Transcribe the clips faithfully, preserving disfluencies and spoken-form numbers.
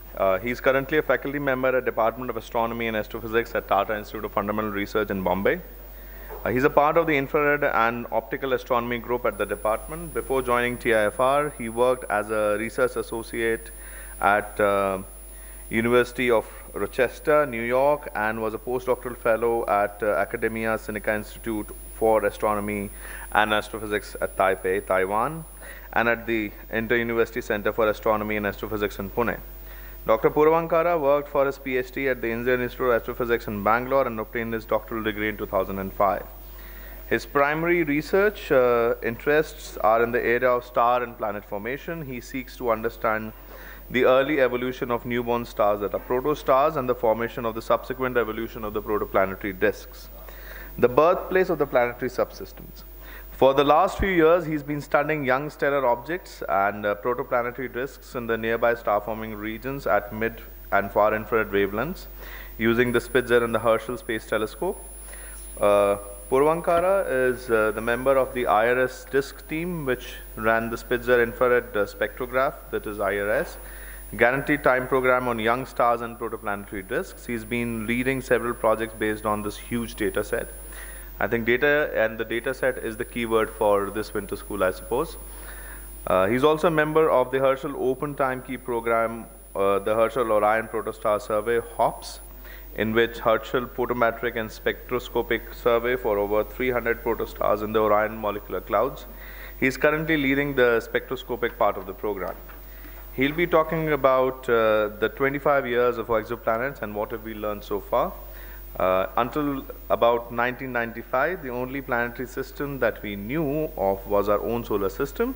Uh, he's currently a faculty member at Department of Astronomy and Astrophysics at Tata Institute of Fundamental Research in Bombay. Uh, he's a part of the Infrared and Optical Astronomy group at the department. Before joining T I F R, he worked as a research associate at uh, University of Rochester, New York, and was a postdoctoral fellow at uh, Academia Sinica Institute for Astronomy and Astrophysics at Taipei, Taiwan, and at the Inter-University Center for Astronomy and Astrophysics in Pune. Doctor Puravankara worked for his PhD at the Indian Institute of Astrophysics in Bangalore and obtained his doctoral degree in two thousand five. His primary research uh, interests are in the area of star and planet formation. He seeks to understand the early evolution of newborn stars that are protostars and the formation of the subsequent evolution of the protoplanetary disks, the birthplace of the planetary subsystems. For the last few years, he's been studying young stellar objects and uh, protoplanetary disks in the nearby star-forming regions at mid and far infrared wavelengths using the Spitzer and the Herschel Space Telescope. Uh, Puravankara is uh, the member of the I R S disk team, which ran the Spitzer infrared uh, spectrograph, that is I R S, guaranteed time program on young stars and protoplanetary disks. He's been leading several projects based on this huge data set. I think data and the data set is the keyword for this winter school, I suppose. Uh, he's also a member of the Herschel Open Time Key program, uh, the Herschel Orion Protostar Survey, HOPS, in which Herschel photometric and spectroscopic survey for over three hundred protostars in the Orion molecular clouds. He's currently leading the spectroscopic part of the program. He'll be talking about uh, the twenty-five years of exoplanets and what have we learned so far. Uh, until about nineteen ninety-five, the only planetary system that we knew of was our own solar system.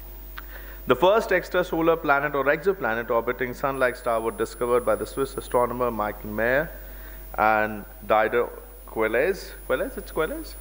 The first extrasolar planet or exoplanet orbiting Sun-like star was discovered by the Swiss astronomer Michael Mayer and Dider Quelez. Quelez? It's Quelez?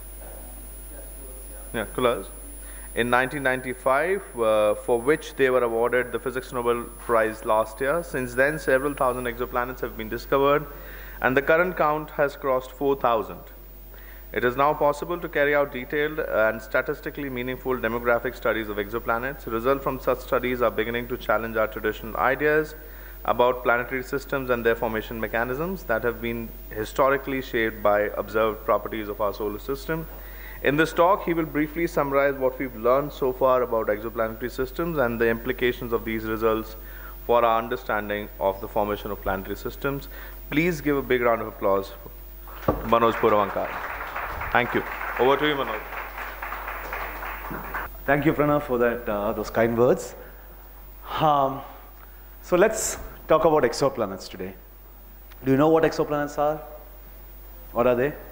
Yeah, Quelez. In nineteen ninety-five, uh, for which they were awarded the Physics Nobel Prize last year. Since then, several thousand exoplanets have been discovered, and the current count has crossed four thousand. It is now possible to carry out detailed and statistically meaningful demographic studies of exoplanets. Results from such studies are beginning to challenge our traditional ideas about planetary systems and their formation mechanisms that have been historically shaped by observed properties of our solar system. In this talk, he will briefly summarize what we've learned so far about exoplanetary systems and the implications of these results for our understanding of the formation of planetary systems. Please give a big round of applause for Manoj Puravankara. Thank you. Over to you, Manoj. Thank you, Pranav, for that, uh, those kind words. Um, so let's talk about exoplanets today. Do you know what exoplanets are? What are they?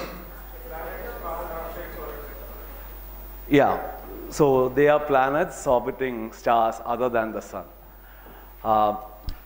Yeah, so they are planets orbiting stars other than the sun. Uh,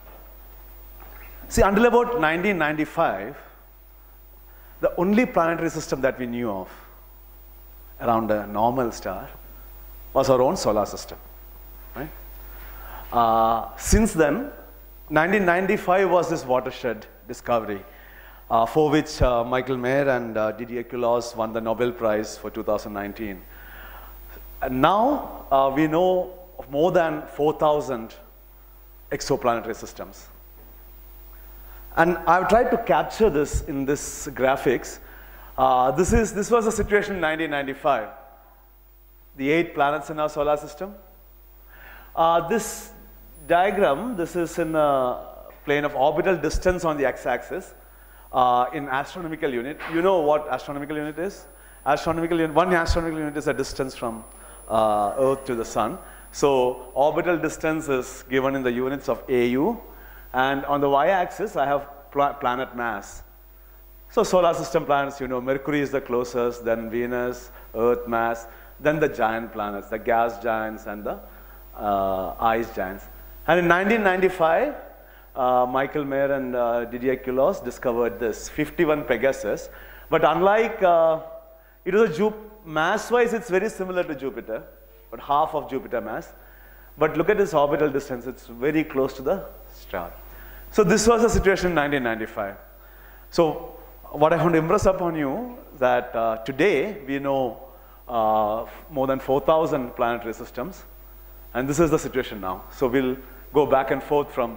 see, until about nineteen ninety-five, the only planetary system that we knew of around a normal star was our own solar system. Right? Uh, since then, nineteen ninety-five was this watershed discovery uh, for which uh, Michael Mayer and uh, Didier Queloz won the Nobel Prize for two thousand nineteen. And now uh, we know of more than four thousand exoplanetary systems. And I've tried to capture this in this graphics. Uh, this, is, this was the situation in nineteen ninety-five. The eight planets in our solar system. Uh, this diagram, this is in a plane of orbital distance on the x-axis uh, in astronomical unit. You know what astronomical unit is? Astronomical unit, one astronomical unit is a distance from uh, Earth to the Sun. So orbital distance is given in the units of A U. And on the y-axis, I have pl planet mass. So solar system planets, you know, Mercury is the closest, then Venus, Earth mass, then the giant planets, the gas giants and the uh, ice giants. And in nineteen ninety-five, uh, Michael Mayer and uh, Didier Queloz discovered this, fifty-one Pegasus. But unlike, uh, it was a Jupiter, mass-wise, it's very similar to Jupiter, but half of Jupiter mass. But look at its orbital distance, it's very close to the star. So this was the situation in nineteen ninety-five. So what I want to impress upon you that uh, today we know uh, more than four thousand planetary systems, and this is the situation now. So we'll go back and forth from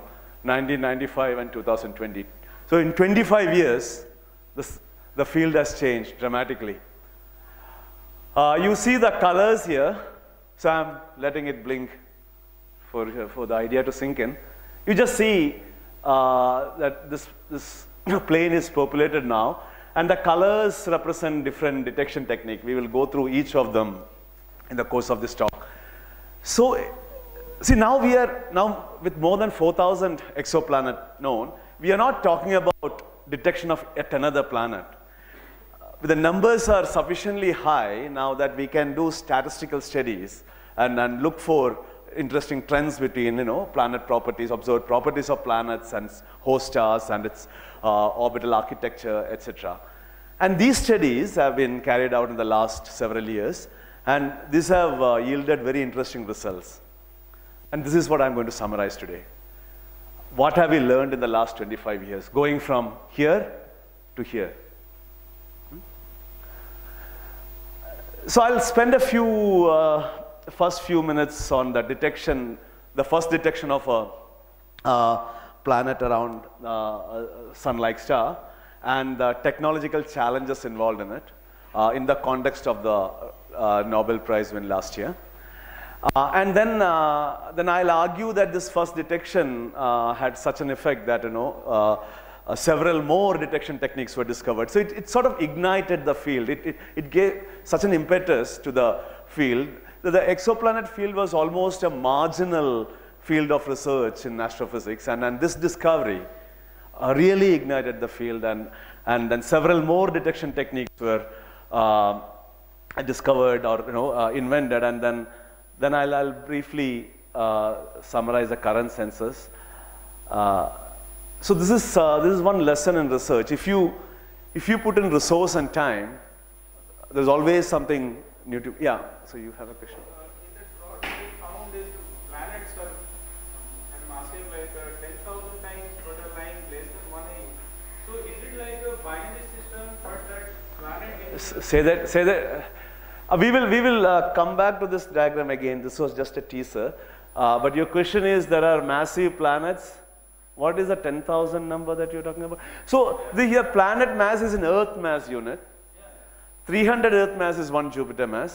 nineteen ninety-five and two thousand twenty. So in twenty-five years, this, the field has changed dramatically. Uh, you see the colors here, so I'm letting it blink for, for the idea to sink in. You just see uh, that this, this plane is populated now, and the colors represent different detection technique. We will go through each of them in the course of this talk. So, see, now we are, now with more than four thousand exoplanet known, we are not talking about detection of yet another planet. The numbers are sufficiently high now that we can do statistical studies and, and look for interesting trends between, you know, planet properties, observed properties of planets and host stars and its uh, orbital architecture, et cetera. And these studies have been carried out in the last several years, and these have uh, yielded very interesting results. And this is what I'm going to summarize today. What have we learned in the last twenty-five years, going from here to here? So I'll spend a few, uh, first few minutes on the detection, the first detection of a uh, planet around uh, a sun-like star, and the technological challenges involved in it, uh, in the context of the uh, Nobel Prize win last year. Uh, and then, uh, then I'll argue that this first detection uh, had such an effect that, you know, uh, Uh, several more detection techniques were discovered. So it, it sort of ignited the field. It, it, it gave such an impetus to the field that the exoplanet field was almost a marginal field of research in astrophysics. And, and this discovery uh, really ignited the field, and, and then several more detection techniques were uh, discovered or, you know, uh, invented. And then, then I'll, I'll briefly uh, summarize the current census. Uh, So this is, uh, this is one lesson in research. If you, if you put in resource and time, there's always something new to, yeah, so you have a question. Uh, in that plot, we found is planets are and massive like uh, ten thousand times but are lying less than one inch. So is it like a binary system, but that planet is... Say that, say that. Uh, we will, we will uh, come back to this diagram again. This was just a teaser. Uh, but your question is, there are massive planets. What is the ten thousand number that you're talking about? So the here planet mass is an Earth mass unit. three hundred Earth mass is one Jupiter mass.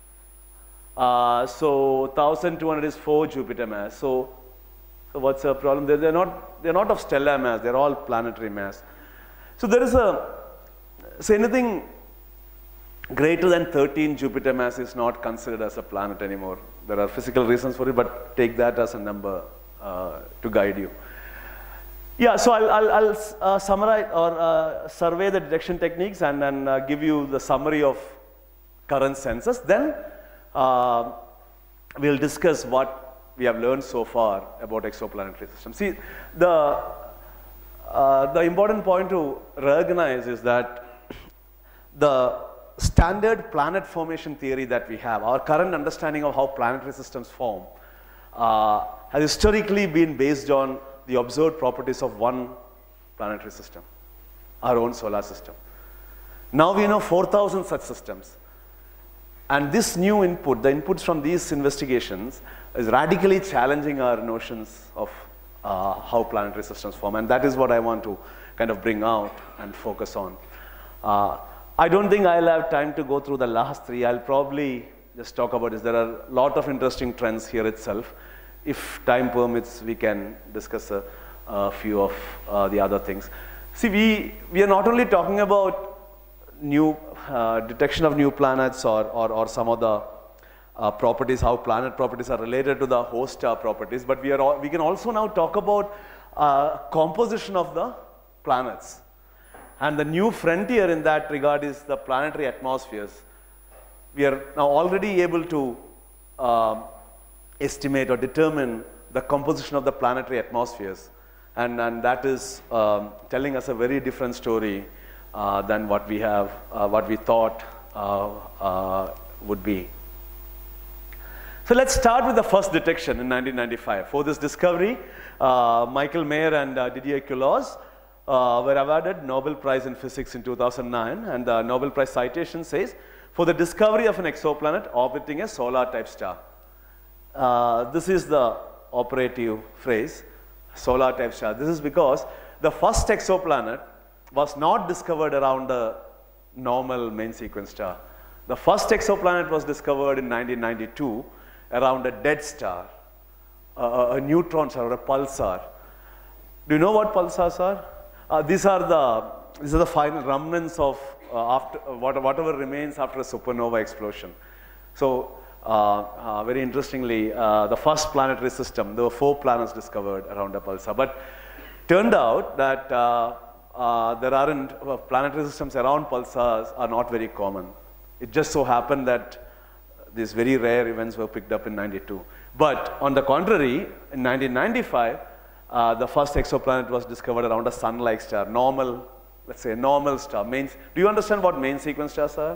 Uh, so one thousand two hundred is four Jupiter mass. So, so what's the problem? They're, they're not they're not of stellar mass. They're all planetary mass. So there is a so anything greater than thirteen Jupiter mass is not considered as a planet anymore. There are physical reasons for it, but take that as a number uh, to guide you. Yeah, so I'll, I'll, I'll uh, summarize or uh, survey the detection techniques and then uh, give you the summary of current census. Then uh, we'll discuss what we have learned so far about exoplanetary systems. See, the, uh, the important point to recognize is that the standard planet formation theory that we have, our current understanding of how planetary systems form, uh, has historically been based on the observed properties of one planetary system, our own solar system. Now we know four thousand such systems. And this new input, the inputs from these investigations, is radically challenging our notions of uh, how planetary systems form. And that is what I want to kind of bring out and focus on. Uh, I don't think I'll have time to go through the last three. I'll probably just talk about this. There are a lot of interesting trends here itself. If time permits, we can discuss a, a few of uh, the other things. See, we, we are not only talking about new uh, detection of new planets or, or, or some of the uh, properties, how planet properties are related to the host star properties, but we, are all, we can also now talk about uh, composition of the planets. And the new frontier in that regard is the planetary atmospheres. We are now already able to um, estimate or determine the composition of the planetary atmospheres. And, and that is um, telling us a very different story uh, than what we have, uh, what we thought uh, uh, would be. So let's start with the first detection in nineteen ninety-five. For this discovery, uh, Michael Mayer and uh, Didier Queloz uh, were awarded Nobel Prize in Physics in two thousand nine, and the Nobel Prize citation says, for the discovery of an exoplanet orbiting a solar type star. Uh, this is the operative phrase. solar type star. This is because the first exoplanet was not discovered around a normal main sequence star. The first exoplanet was discovered in nineteen ninety-two around a dead star, a, a neutron star or a pulsar. Do you know what pulsars are? Uh, these are the these are the final remnants of uh, after uh, whatever remains after a supernova explosion. So. Uh, uh, very interestingly, uh, the first planetary system, there were four planets discovered around a pulsar. But turned out that uh, uh, there aren't, uh, planetary systems around pulsars are not very common. It just so happened that these very rare events were picked up in ninety-two. But on the contrary, in nineteen ninety-five, uh, the first exoplanet was discovered around a sun-like star, normal, let's say normal star. Main, do you understand what main sequence stars are?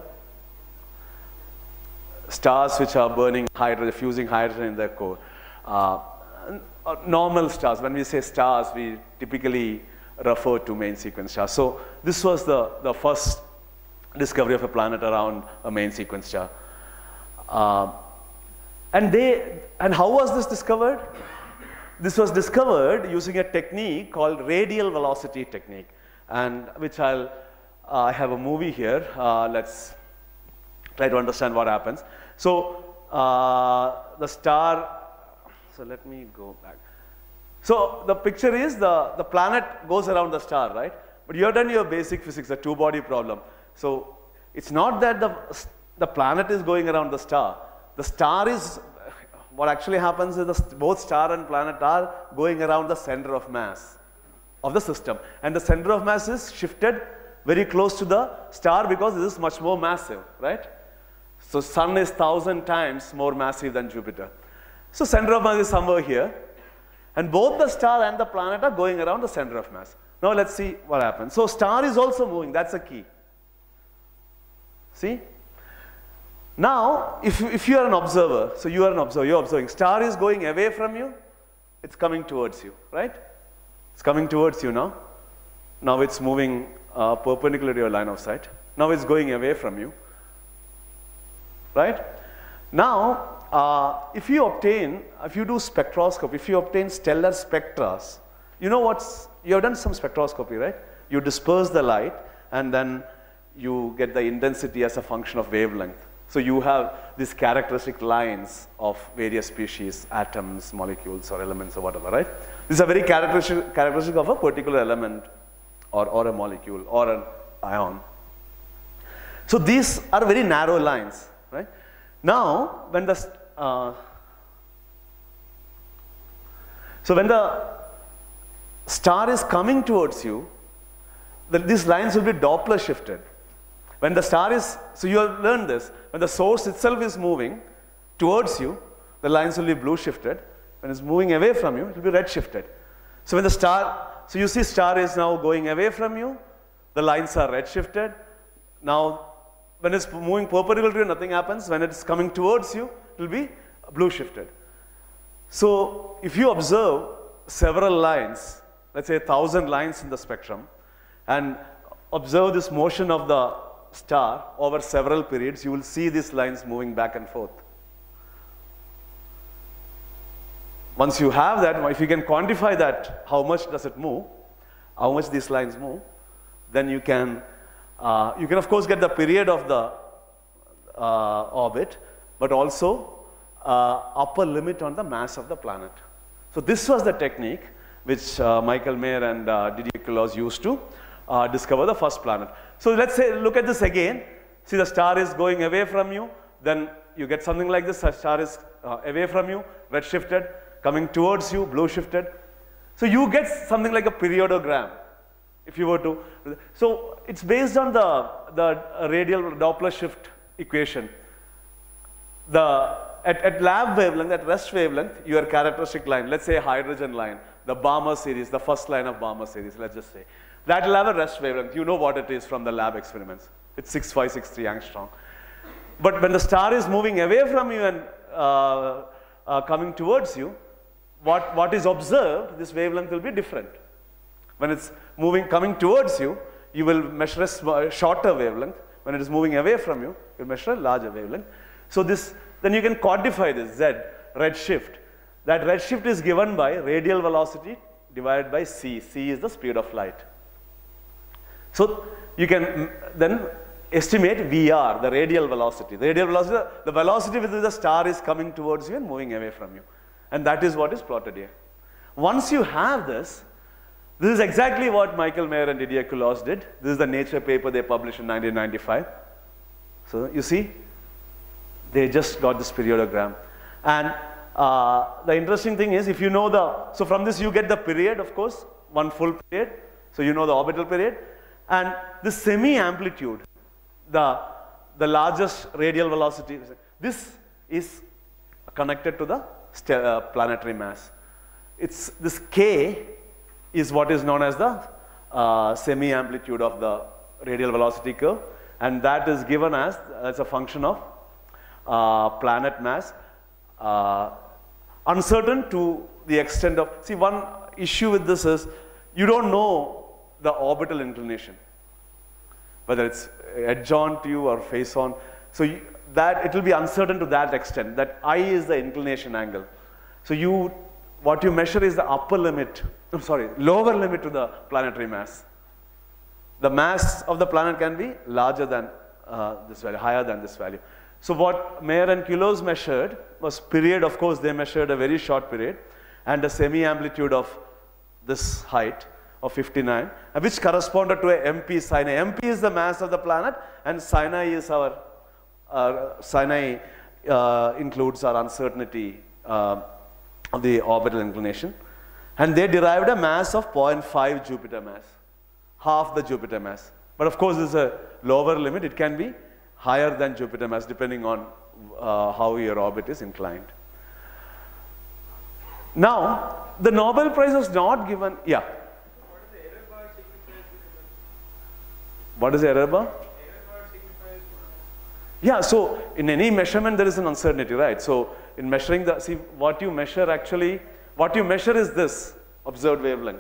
Stars which are burning hydrogen, fusing hydrogen in their core. Uh, uh, normal stars, when we say stars, we typically refer to main sequence stars. So this was the, the first discovery of a planet around a main sequence star. Uh, and, they, and how was this discovered? This was discovered using a technique called radial velocity technique, and which I'll, uh, I have a movie here. Uh, let's try to understand what happens. So uh, the star, so let me go back. So the picture is the, the planet goes around the star, right? But you have done your basic physics, a two-body problem. So it's not that the, the planet is going around the star. The star is, what actually happens is the, both star and planet are going around the center of mass of the system. And the center of mass is shifted very close to the star because this is much more massive, right? So sun is thousand times more massive than Jupiter. So center of mass is somewhere here. And both the star and the planet are going around the center of mass. Now let's see what happens. So star is also moving, that's a key. See? Now, if, if you are an observer, so you are an observer, you're observing, star is going away from you, it's coming towards you, right? It's coming towards you now. Now it's moving uh, perpendicular to your line of sight. Now it's going away from you. Right? Now, uh, if you obtain, if you do spectroscopy, if you obtain stellar spectra, you know what's, you have done some spectroscopy, right? You disperse the light and then you get the intensity as a function of wavelength. So you have these characteristic lines of various species, atoms, molecules, or elements, or whatever, right? These are very characteristic, characteristic of a particular element or, or a molecule or an ion. So these are very narrow lines. Right? Now, when the uh, so when the star is coming towards you, the, these lines will be Doppler shifted. When the star is, so you have learned this, when the source itself is moving towards you, the lines will be blue shifted. When it's moving away from you, it will be red shifted. So when the star, so you see star is now going away from you, the lines are red shifted. Now, when it's moving perpendicular to you, nothing happens. When it's coming towards you, it will be blue shifted. So if you observe several lines, let's say a thousand lines in the spectrum, and observe this motion of the star over several periods, you will see these lines moving back and forth. Once you have that, if you can quantify that, how much does it move, how much these lines move, then you can Uh, you can of course get the period of the uh, orbit, but also uh, upper limit on the mass of the planet. So this was the technique which uh, Michael Mayer and uh, Didier Queloz used to uh, discover the first planet. So let's say, look at this again. See, the star is going away from you, then you get something like this. The star is uh, away from you, red shifted, coming towards you, blue shifted. So you get something like a periodogram. If you were to, so it's based on the, the radial Doppler shift equation. The, at, at lab wavelength, at rest wavelength, your characteristic line, let's say a hydrogen line, the Balmer series, the first line of Balmer series, let's just say. That will have a rest wavelength. You know what it is from the lab experiments. It's six five six three angstrom. But when the star is moving away from you and uh, uh, coming towards you, what, what is observed, this wavelength will be different. When it's moving, coming towards you, you will measure a shorter wavelength. When it is moving away from you, you measure a larger wavelength. So this, then you can quantify this Z, redshift. That redshift is given by radial velocity divided by c. c is the speed of light. So you can then estimate V R, the radial velocity. The radial velocity, the velocity with which the star is coming towards you and moving away from you. And that is what is plotted here. Once you have this, this is exactly what Michael Mayer and Didier Queloz did. This is the Nature paper they published in nineteen ninety-five. So you see, they just got this periodogram. And uh, the interesting thing is, if you know the, so from this you get the period, of course, one full period. So you know the orbital period. And the semi-amplitude, the, the largest radial velocity, this is connected to the uh, planetary mass. It's, this K is what is known as the uh, semi-amplitude of the radial velocity curve, and that is given as, as a function of uh, planet mass, uh, uncertain to the extent of, see, one issue with this is, you don't know the orbital inclination, whether it's edge on to you or face on. So you, that it will be uncertain to that extent, that I is the inclination angle. So you, what you measure is the upper limit, I'm sorry, lower limit to the planetary mass. The mass of the planet can be larger than uh, this value, higher than this value. So what Mayer and Queloz measured was period. Of course, they measured a very short period and a semi-amplitude of this height of fifty-nine, which corresponded to a M P Sine. M P is the mass of the planet, and Sine is our, uh, Sine uh, includes our uncertainty uh, of the orbital inclination. And they derived a mass of zero point five Jupiter mass, half the Jupiter mass. But of course, there's a lower limit. It can be higher than Jupiter mass depending on uh, how your orbit is inclined. Now, the Nobel Prize was not given, yeah. What is the error bar? Yeah, so in any measurement there is an uncertainty, right? So in measuring the, see what you measure actually, what you measure is this observed wavelength.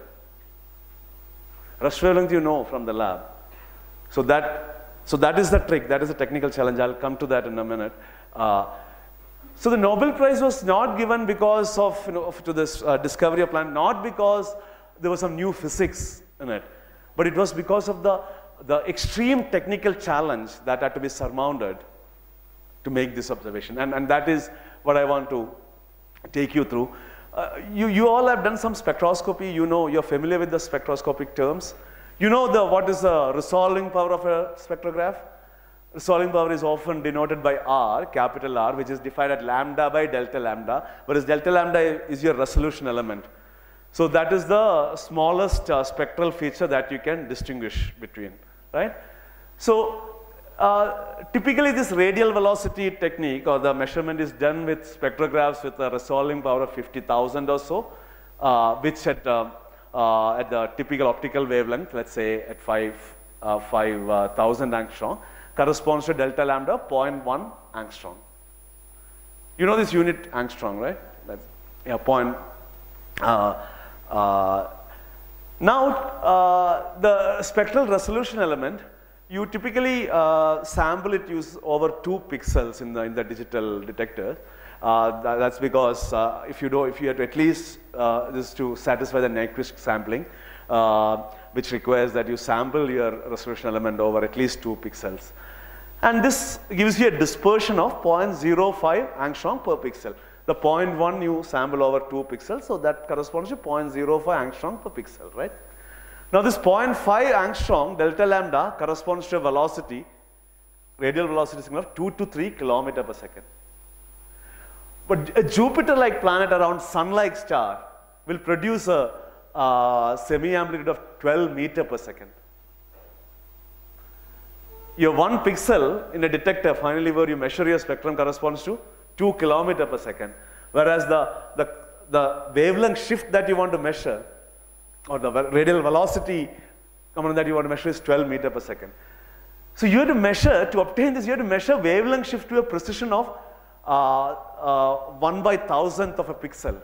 Rush wavelength you know from the lab. So that, so that is the trick, that is a technical challenge. I'll come to that in a minute. Uh, so the Nobel Prize was not given because of, you know, of to this uh, discovery of planet, not because there was some new physics in it, but it was because of the the extreme technical challenge that had to be surmounted to make this observation. And, and that is what I want to take you through. Uh, you, you all have done some spectroscopy. You know, you're familiar with the spectroscopic terms. You know the, what is the resolving power of a spectrograph? Resolving power is often denoted by R, capital R, which is defined at lambda by delta lambda, whereas delta lambda is your resolution element. So that is the smallest uh, spectral feature that you can distinguish between, right? So uh, typically this radial velocity technique or the measurement is done with spectrographs with a resolving power of fifty thousand or so, uh, which at, uh, uh, at the typical optical wavelength, let's say at five thousand angstrom, corresponds to delta lambda zero point one angstrom. You know this unit angstrom, right? That's yeah, point. Uh, Uh, now, uh, the spectral resolution element, you typically uh, sample it use over two pixels in the, in the digital detector. Uh, that, that's because uh, if you do, if you have to at least uh, this to satisfy the Nyquist sampling, uh, which requires that you sample your resolution element over at least two pixels. And this gives you a dispersion of zero point zero five angstrom per pixel. The zero point one you sample over two pixels, so that corresponds to zero point zero five angstrom per pixel, right? Now this zero point five angstrom delta lambda corresponds to a velocity, radial velocity signal of two to three kilometer per second. But a Jupiter-like planet around Sun-like star will produce a uh, semi-amplitude of twelve meter per second. Your one pixel in a detector, finally where you measure your spectrum, corresponds to two kilometer per second, whereas the, the, the wavelength shift that you want to measure, or the radial velocity component that you want to measure is twelve meter per second. So you have to measure, to obtain this, you have to measure wavelength shift to a precision of uh, uh, one by thousandth of a pixel.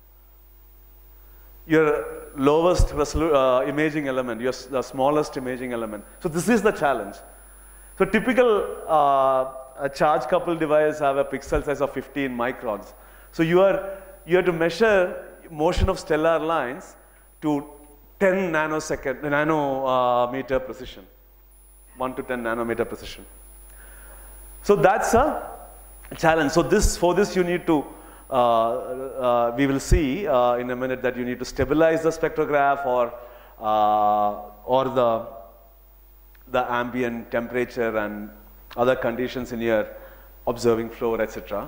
Your lowest uh, imaging element, your the smallest imaging element. So this is the challenge. So typical uh, a charge coupled device have a pixel size of fifteen microns. So you are you have to measure motion of stellar lines to ten nanosecond, nanometer uh, precision, one to ten nanometer precision. So that's a challenge. So this, for this you need to, uh, uh, we will see uh, in a minute that you need to stabilize the spectrograph or, uh, or the, the ambient temperature and other conditions in your observing floor, et cetera.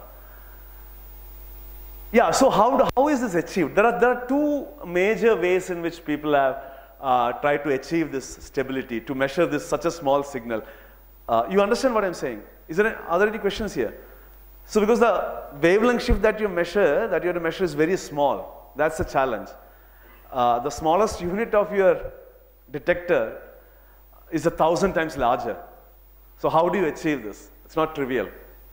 Yeah, so how, do, how is this achieved? There are, there are two major ways in which people have uh, tried to achieve this stability, to measure this such a small signal. Uh, you understand what I'm saying? Is there, are there any questions here? So because the wavelength shift that you measure, that you have to measure is very small. That's the challenge. Uh, the smallest unit of your detector is a thousand times larger. So how do you achieve this? It's not trivial.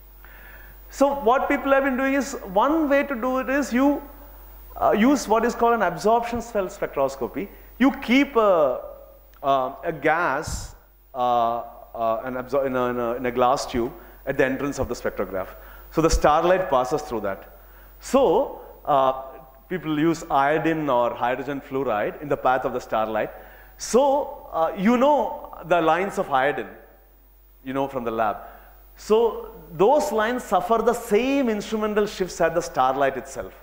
So what people have been doing is, one way to do it is you uh, use what is called an absorption cell spectroscopy. You keep a, uh, a gas uh, uh, an absor in, a, in, a, in a glass tube at the entrance of the spectrograph. So the starlight passes through that. So uh, people use iodine or hydrogen fluoride in the path of the starlight. So uh, you know the lines of iodine, you know from the lab. So those lines suffer the same instrumental shifts as the starlight itself.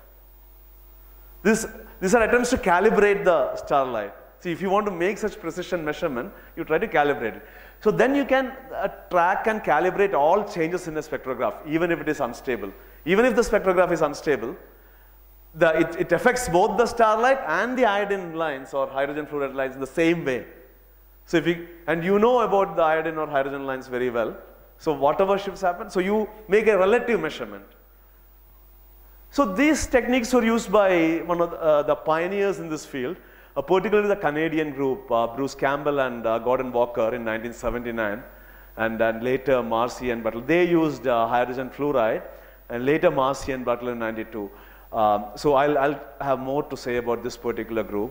This, these are attempts to calibrate the starlight. See, if you want to make such precision measurement, you try to calibrate it. So then you can uh, track and calibrate all changes in the spectrograph, even if it is unstable. Even if the spectrograph is unstable, the, it, it affects both the starlight and the iodine lines or hydrogen fluoride lines in the same way. So if you, and you know about the iodine or hydrogen lines very well. So whatever shifts happen, so you make a relative measurement. So these techniques were used by one of the, uh, the pioneers in this field, uh, particularly the Canadian group, uh, Bruce Campbell and uh, Gordon Walker in nineteen seventy-nine, and then later Marcy and Butler. They used uh, hydrogen fluoride, and later Marcy and Butler in ninety-two. Um, so I'll, I'll have more to say about this particular group.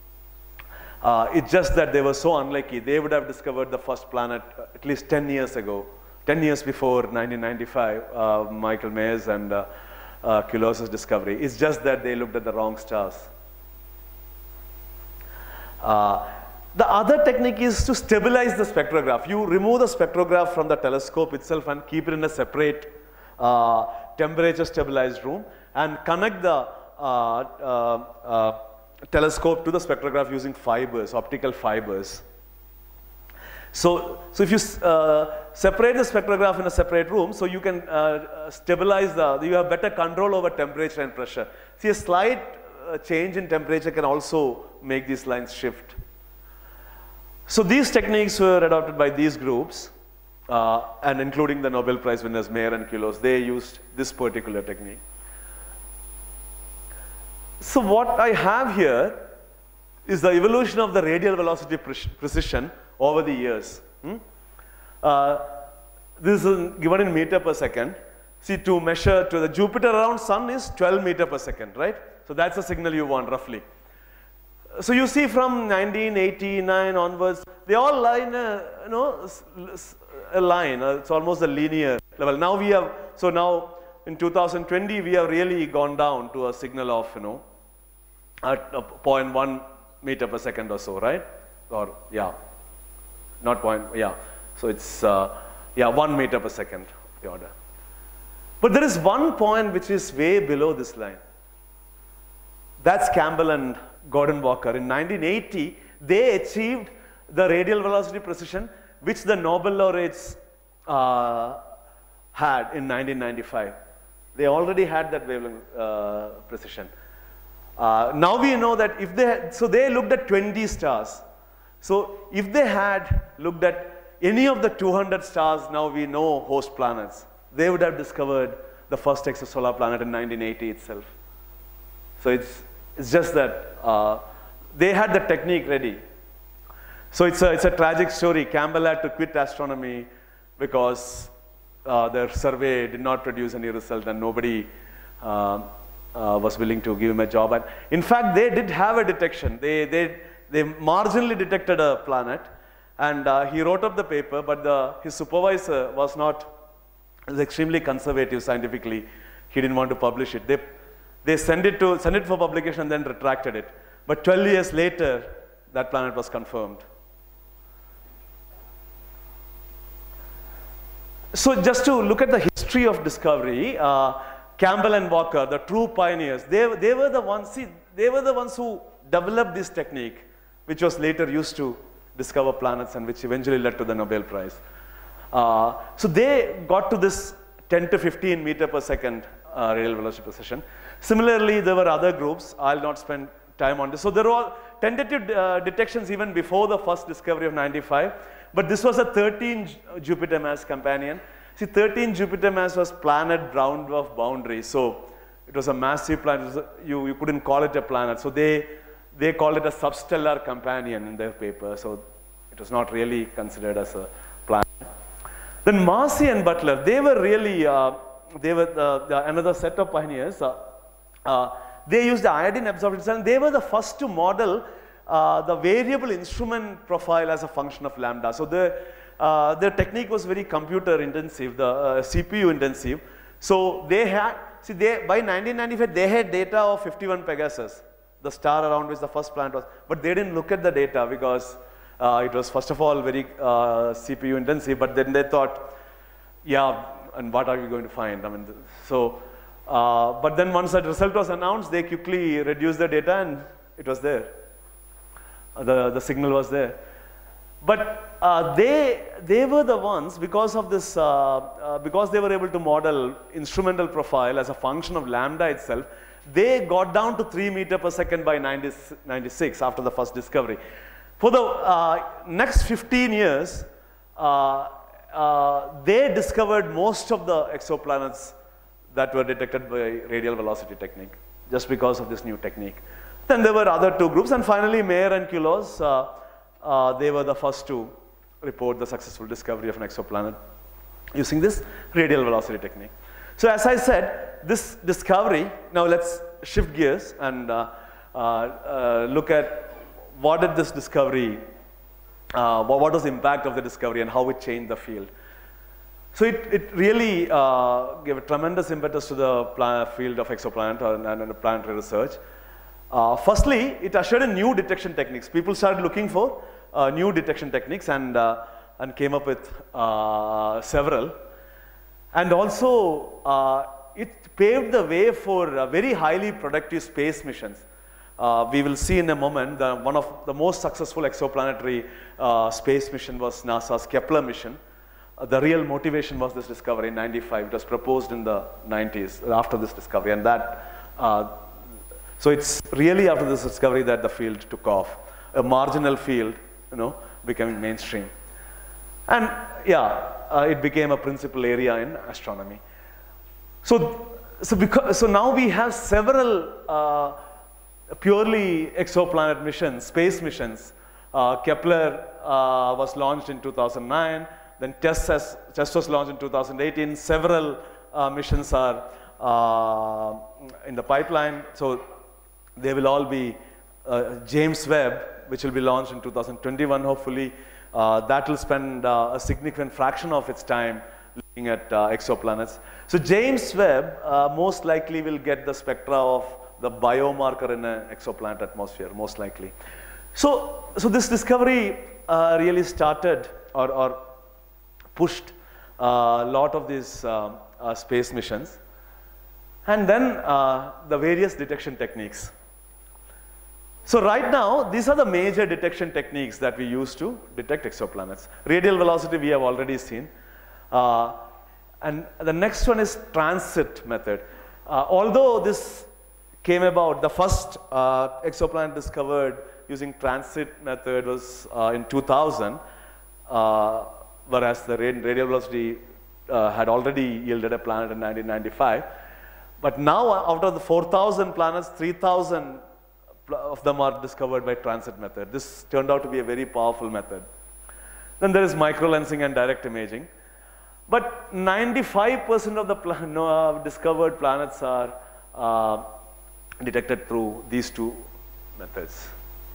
Uh, it's just that they were so unlucky. They would have discovered the first planet uh, at least ten years ago. ten years before nineteen ninety-five, uh, Michael Mayer's and uh, uh, Coulous's discovery. It's just that they looked at the wrong stars. Uh, the other technique is to stabilize the spectrograph. You remove the spectrograph from the telescope itself and keep it in a separate uh, temperature stabilized room and connect the uh, uh, uh, telescope to the spectrograph using fibers, optical fibers. So, so if you uh, separate the spectrograph in a separate room, so you can uh, stabilize the, you have better control over temperature and pressure. See, a slight uh, change in temperature can also make these lines shift. So these techniques were adopted by these groups, uh, and including the Nobel Prize winners, Mayer and Coulouse. They used this particular technique. So what I have here is the evolution of the radial velocity pre precision over the years. Hmm? Uh, this is given in meter per second. See, to measure to the Jupiter around Sun is twelve meter per second, right? So that's the signal you want roughly. So you see from nineteen eighty-nine onwards, they all lie in a, you know, a line. Uh, it's almost a linear level. Now we have, so now in two thousand twenty, we have really gone down to a signal of, you know, at zero point one meter per second or so, right? Or, yeah, not point, yeah. So it's, uh, yeah, one meter per second, the order. But there is one point which is way below this line. That's Campbell and Gordon Walker. In nineteen eighty, they achieved the radial velocity precision which the Nobel laureates uh, had in nineteen ninety-five. They already had that wavelength uh, precision. Uh, now we know that if they had, so they looked at twenty stars. So if they had looked at any of the two hundred stars now we know host planets, they would have discovered the first exosolar planet in nineteen eighty itself. So it's, it's just that uh, they had the technique ready. So it's a, it's a tragic story. Campbell had to quit astronomy because uh, their survey did not produce any result and nobody uh, uh, was willing to give him a job. And in fact, they did have a detection. They, they, they marginally detected a planet, and uh, he wrote up the paper, but the, his supervisor was not, was extremely conservative scientifically. He didn't want to publish it. They, they sent it to, sent it for publication and then retracted it. But twelve years later, that planet was confirmed. So just to look at the history of discovery, uh, Campbell and Walker, the true pioneers, they, they were the ones, see, they were the ones who developed this technique, which was later used to discover planets and which eventually led to the Nobel Prize. Uh, so they got to this ten to fifteen meter per second uh, radial velocity precision. Similarly, there were other groups. I'll not spend time on this. So there were all tentative uh, detections even before the first discovery of ninety-five. But this was a thirteen Jupiter mass companion. See, thirteen Jupiter mass was planet brown dwarf boundary. So it was a massive planet. A, you, you couldn't call it a planet. So they, they called it a substellar companion in their paper. So it was not really considered as a planet. Then Marcy and Butler, they were really, uh, they were the, the, another set of pioneers. Uh, uh, they used the iodine absorption cell. They were the first to model uh, the variable instrument profile as a function of lambda. So the, uh, their technique was very computer intensive, the uh, C P U intensive. So they had, see, they, by nineteen ninety-five, they had data of fifty-one Pegasus, the star around which the first planet was. But they didn't look at the data because Uh, it was first of all very uh, C P U intensive, but then they thought, yeah, and what are we going to find? I mean, so, uh, but then once that result was announced, they quickly reduced the data and it was there. Uh, the, the signal was there. But uh, they, they were the ones, because of this, uh, uh, because they were able to model instrumental profile as a function of lambda itself, they got down to three meter per second by ninety-six after the first discovery. For the uh, next fifteen years, uh, uh, they discovered most of the exoplanets that were detected by radial velocity technique, just because of this new technique. Then there were other two groups, and finally Mayer and Kulos, uh, uh, they were the first to report the successful discovery of an exoplanet using this radial velocity technique. So as I said, this discovery, now let's shift gears and uh, uh, uh, look at what did this discovery, uh, what was the impact of the discovery and how it changed the field. So it, it really uh, gave a tremendous impetus to the field of exoplanet and, and planetary research. Uh, firstly, it ushered in new detection techniques. People started looking for uh, new detection techniques and, uh, and came up with uh, several. And also, uh, it paved the way for uh, very highly productive space missions. Uh, we will see in a moment that one of the most successful exoplanetary uh, space mission was NASA's Kepler mission. Uh, the real motivation was this discovery in ninety-five. It was proposed in the nineties after this discovery, and that, uh, so it's really after this discovery that the field took off. A marginal field, you know, becoming mainstream. And yeah, uh, it became a principal area in astronomy. So, so, because, so now we have several uh, purely exoplanet missions, space missions. Uh, Kepler uh, was launched in two thousand nine, then TESS, has, TESS was launched in two thousand eighteen. Several uh, missions are uh, in the pipeline, so they will all be uh, James Webb, which will be launched in two thousand twenty-one, hopefully. Uh, that will spend uh, a significant fraction of its time looking at uh, exoplanets. So James Webb uh, most likely will get the spectra of the biomarker in an exoplanet atmosphere, most likely. So, so this discovery uh, really started or, or pushed a uh, lot of these uh, uh, space missions. And then uh, the various detection techniques. So right now, these are the major detection techniques that we use to detect exoplanets. Radial velocity we have already seen. Uh, and the next one is transit method. Uh, although this came about, the first uh, exoplanet discovered using transit method was uh, in two thousand, uh, whereas the radial velocity uh, had already yielded a planet in nineteen ninety-five. But now, out of the four thousand planets, three thousand of them are discovered by transit method. This turned out to be a very powerful method. Then there is microlensing and direct imaging. But ninety-five percent of the plan no, uh, discovered planets are uh, detected through these two methods.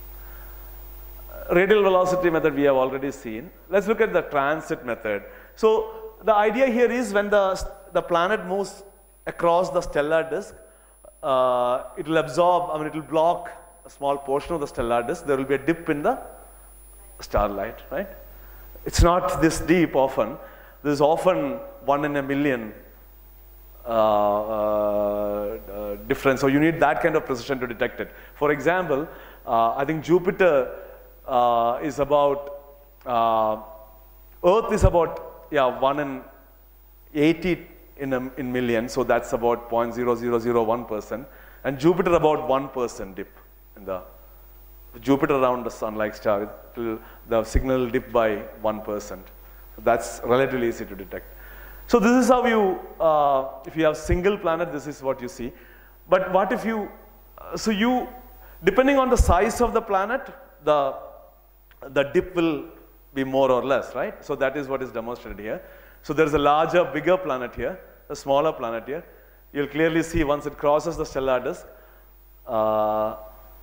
Radial velocity method we have already seen. Let's look at the transit method. So the idea here is when the, the planet moves across the stellar disk, uh, it will absorb, I mean it will block a small portion of the stellar disk, there will be a dip in the starlight, right? It's not this deep often. This is often one in a million uh, uh, uh, difference. So you need that kind of precision to detect it. For example, uh, I think Jupiter uh, is about, uh, Earth is about, yeah, one in eighty in a in million. So that's about zero point zero zero zero one percent. And Jupiter about one percent dip in the Jupiter around the sun-like star, it will, the signal will dip by one percent. So that's relatively easy to detect. So this is how you, uh, if you have single planet, this is what you see. But what if you, uh, so you, depending on the size of the planet, the, the dip will be more or less, right? So that is what is demonstrated here. So there's a larger, bigger planet here, a smaller planet here. You'll clearly see once it crosses the stellar disk, uh,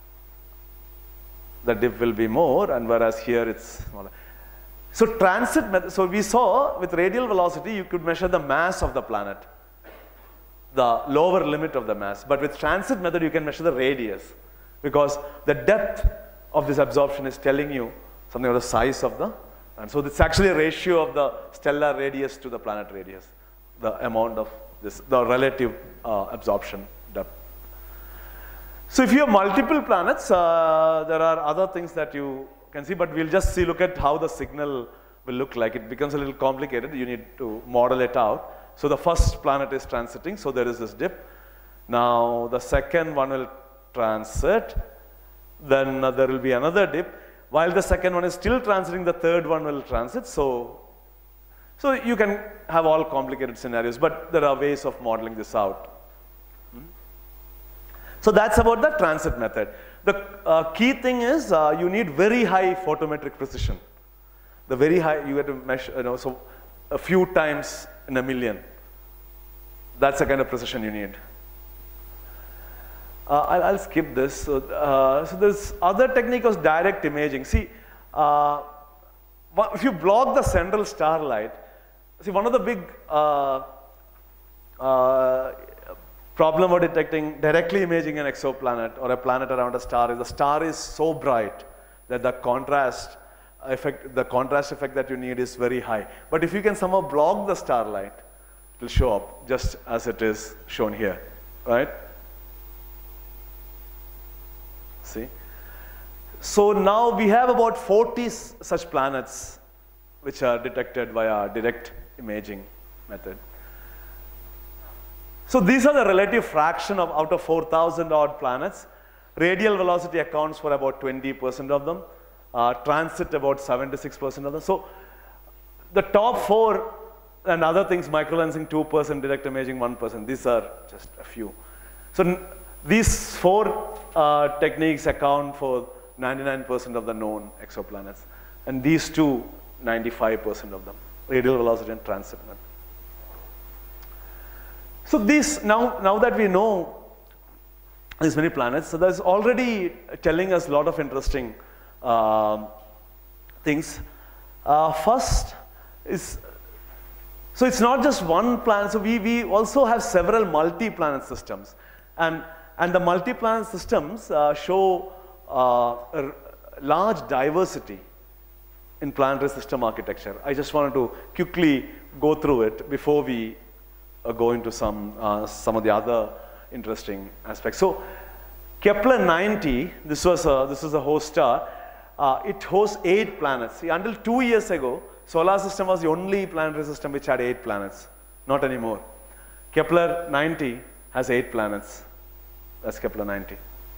the dip will be more, and whereas here it's smaller. So transit method, so we saw with radial velocity, you could measure the mass of the planet, the lower limit of the mass. But with transit method, you can measure the radius, because the depth of this absorption is telling you something about the size of the, and so it's actually a ratio of the stellar radius to the planet radius, the amount of this, the relative uh, absorption depth. So if you have multiple planets, uh, there are other things that you can see, but we'll just see, look at how the signal will look like. It becomes a little complicated. You need to model it out. So the first planet is transiting, so there is this dip. Now the second one will transit, then uh, there will be another dip. While the second one is still transiting, the third one will transit. So, so you can have all complicated scenarios, but there are ways of modeling this out. So that's about the transit method. The uh, key thing is uh, you need very high photometric precision. The very high, you have to measure, you know, so a few times in a million. That's the kind of precision you need. Uh, I'll, I'll skip this. So, uh, so there's other technique of direct imaging. See, uh, if you block the central starlight, see one of the big uh, uh, problem of detecting, directly imaging an exoplanet or a planet around a star is the star is so bright that the contrast effect, the contrast effect that you need is very high. But if you can somehow block the starlight, it will show up just as it is shown here, right? See? So now we have about forty such planets which are detected via direct imaging method. So these are the relative fraction of out of four thousand odd planets. Radial velocity accounts for about twenty percent of them. Uh, transit about seventy-six percent of them. So the top four and other things, microlensing two percent, direct imaging one percent. These are just a few. So these four uh, techniques account for ninety-nine percent of the known exoplanets. And these two, ninety-five percent of them, radial velocity and transit method. So these, now, now that we know these many planets, so that's already telling us a lot of interesting uh, things. Uh, first is, so it's not just one planet, so we, we also have several multi-planet systems. And, and the multi-planet systems uh, show uh, a large diversity in planetary system architecture. I just wanted to quickly go through it before we Uh, go into some, uh, some of the other interesting aspects. So Kepler ninety, this was a, this was a host star. Uh, it hosts eight planets. See, until two years ago, solar system was the only planetary system which had eight planets. Not anymore. Kepler ninety has eight planets. That's Kepler ninety.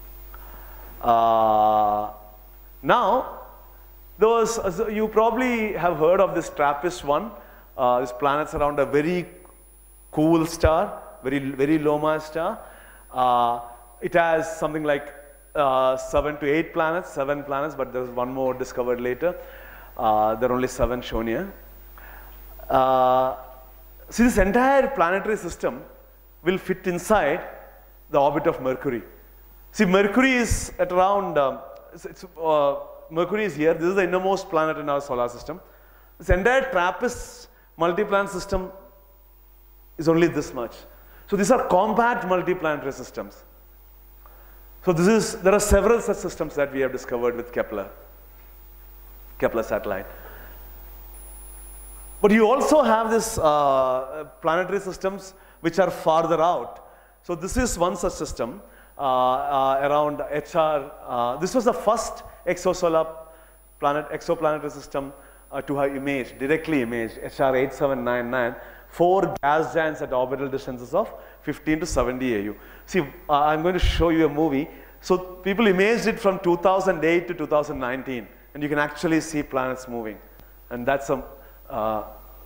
Uh, now, there was, uh, you probably have heard of this TRAPPIST one. Uh, these planets around a very cool star, very, very low mass star. Uh, it has something like uh, seven to eight planets, seven planets, but there's one more discovered later. Uh, there are only seven shown here. Uh, see, this entire planetary system will fit inside the orbit of Mercury. See, Mercury is at around, um, it's, it's, uh, Mercury is here. This is the innermost planet in our solar system. This entire TRAPPIST multi-planet system is only this much. So these are compact multiplanetary systems. So this is, there are several such systems that we have discovered with Kepler, Kepler satellite. But you also have this uh, planetary systems which are farther out. So this is one such system uh, uh, around H R. Uh, this was the first exosolar planet, exoplanetary system uh, to have imaged, directly imaged, H R eight seven nine nine, four gas giants at orbital distances of fifteen to seventy A U. See, uh, I'm going to show you a movie. So people imaged it from two thousand eight to two thousand nineteen, and you can actually see planets moving. And that's some, uh,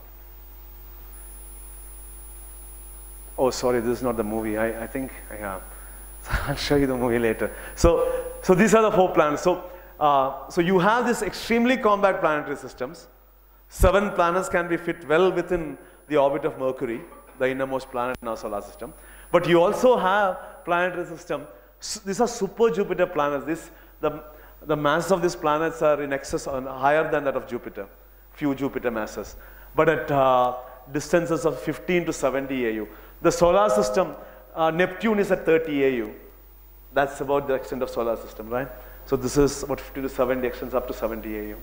oh, sorry, this is not the movie. I, I think I have. I'll show you the movie later. So, so these are the four planets. So, uh, so you have this extremely compact planetary systems. Seven planets can be fit well within the orbit of Mercury, the innermost planet in our solar system. But you also have planetary system. These are super Jupiter planets. This, the, the mass of these planets are in excess, or higher than that of Jupiter. Few Jupiter masses. But at uh, distances of fifteen to seventy A U. The solar system, uh, Neptune is at thirty A U. That's about the extent of solar system, right? So this is about fifty to seventy, extends up to seventy A U.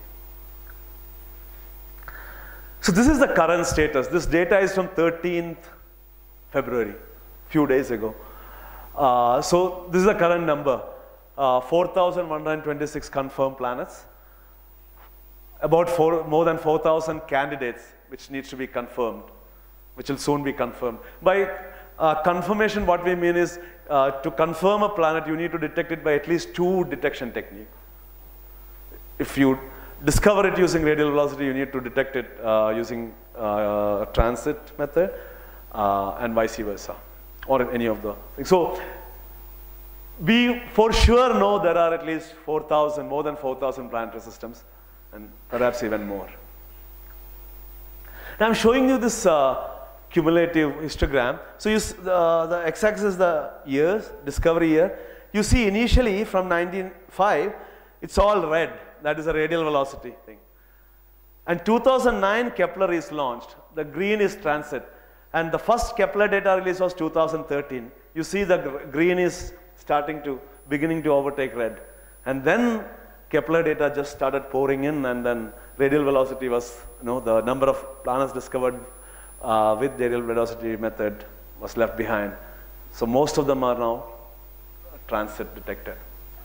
So this is the current status. This data is from thirteenth February, few days ago. Uh, so this is the current number, uh, four thousand one hundred twenty-six confirmed planets, about four, more than four thousand candidates which needs to be confirmed, which will soon be confirmed. By uh, confirmation, what we mean is uh, to confirm a planet, you need to detect it by at least two detection techniques. If you discover it using radial velocity, you need to detect it uh, using uh, a transit method uh, and vice versa, or in any of the things. So we for sure know there are at least four thousand, more than four thousand planetary systems, and perhaps even more. Now I'm showing you this uh, cumulative histogram. So you, uh, the x-axis is the years, discovery year. You see initially from nineteen oh five, it's all red. That is a radial velocity thing. And two thousand nine, Kepler is launched. The green is transit. And the first Kepler data release was two thousand thirteen. You see the gr green is starting to, beginning to overtake red. And then Kepler data just started pouring in, and then radial velocity was, you know, the number of planets discovered uh, with radial velocity method was left behind. So most of them are now transit detected.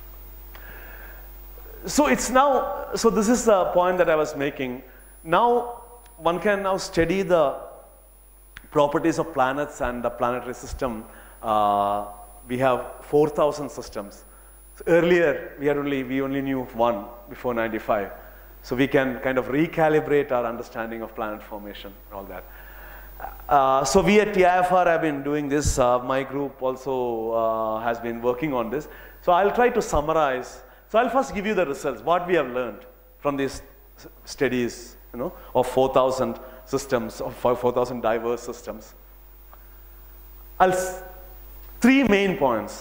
So it's now, so this is the point that I was making. Now one can now study the properties of planets and the planetary system. Uh, we have four thousand systems. So earlier we had only, we only knew one before ninety-five. So we can kind of recalibrate our understanding of planet formation and all that. Uh, so we at T I F R have been doing this. Uh, my group also uh, has been working on this. So I'll try to summarize. So I'll first give you the results, what we have learned from these studies, you know, of four thousand systems, of four thousand diverse systems. I'll s three main points.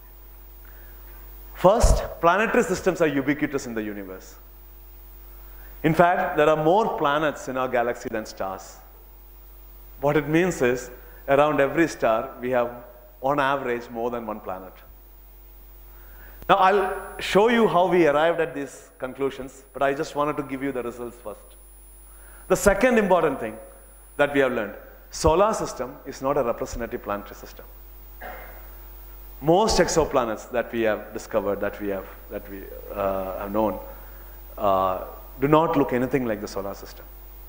First, planetary systems are ubiquitous in the universe. In fact, there are more planets in our galaxy than stars. What it means is, around every star, we have, on average, more than one planet. Now, I'll show you how we arrived at these conclusions, but I just wanted to give you the results first. The second important thing that we have learned, solar system is not a representative planetary system. Most exoplanets that we have discovered, that we have, that we uh, have known, uh, do not look anything like the solar system.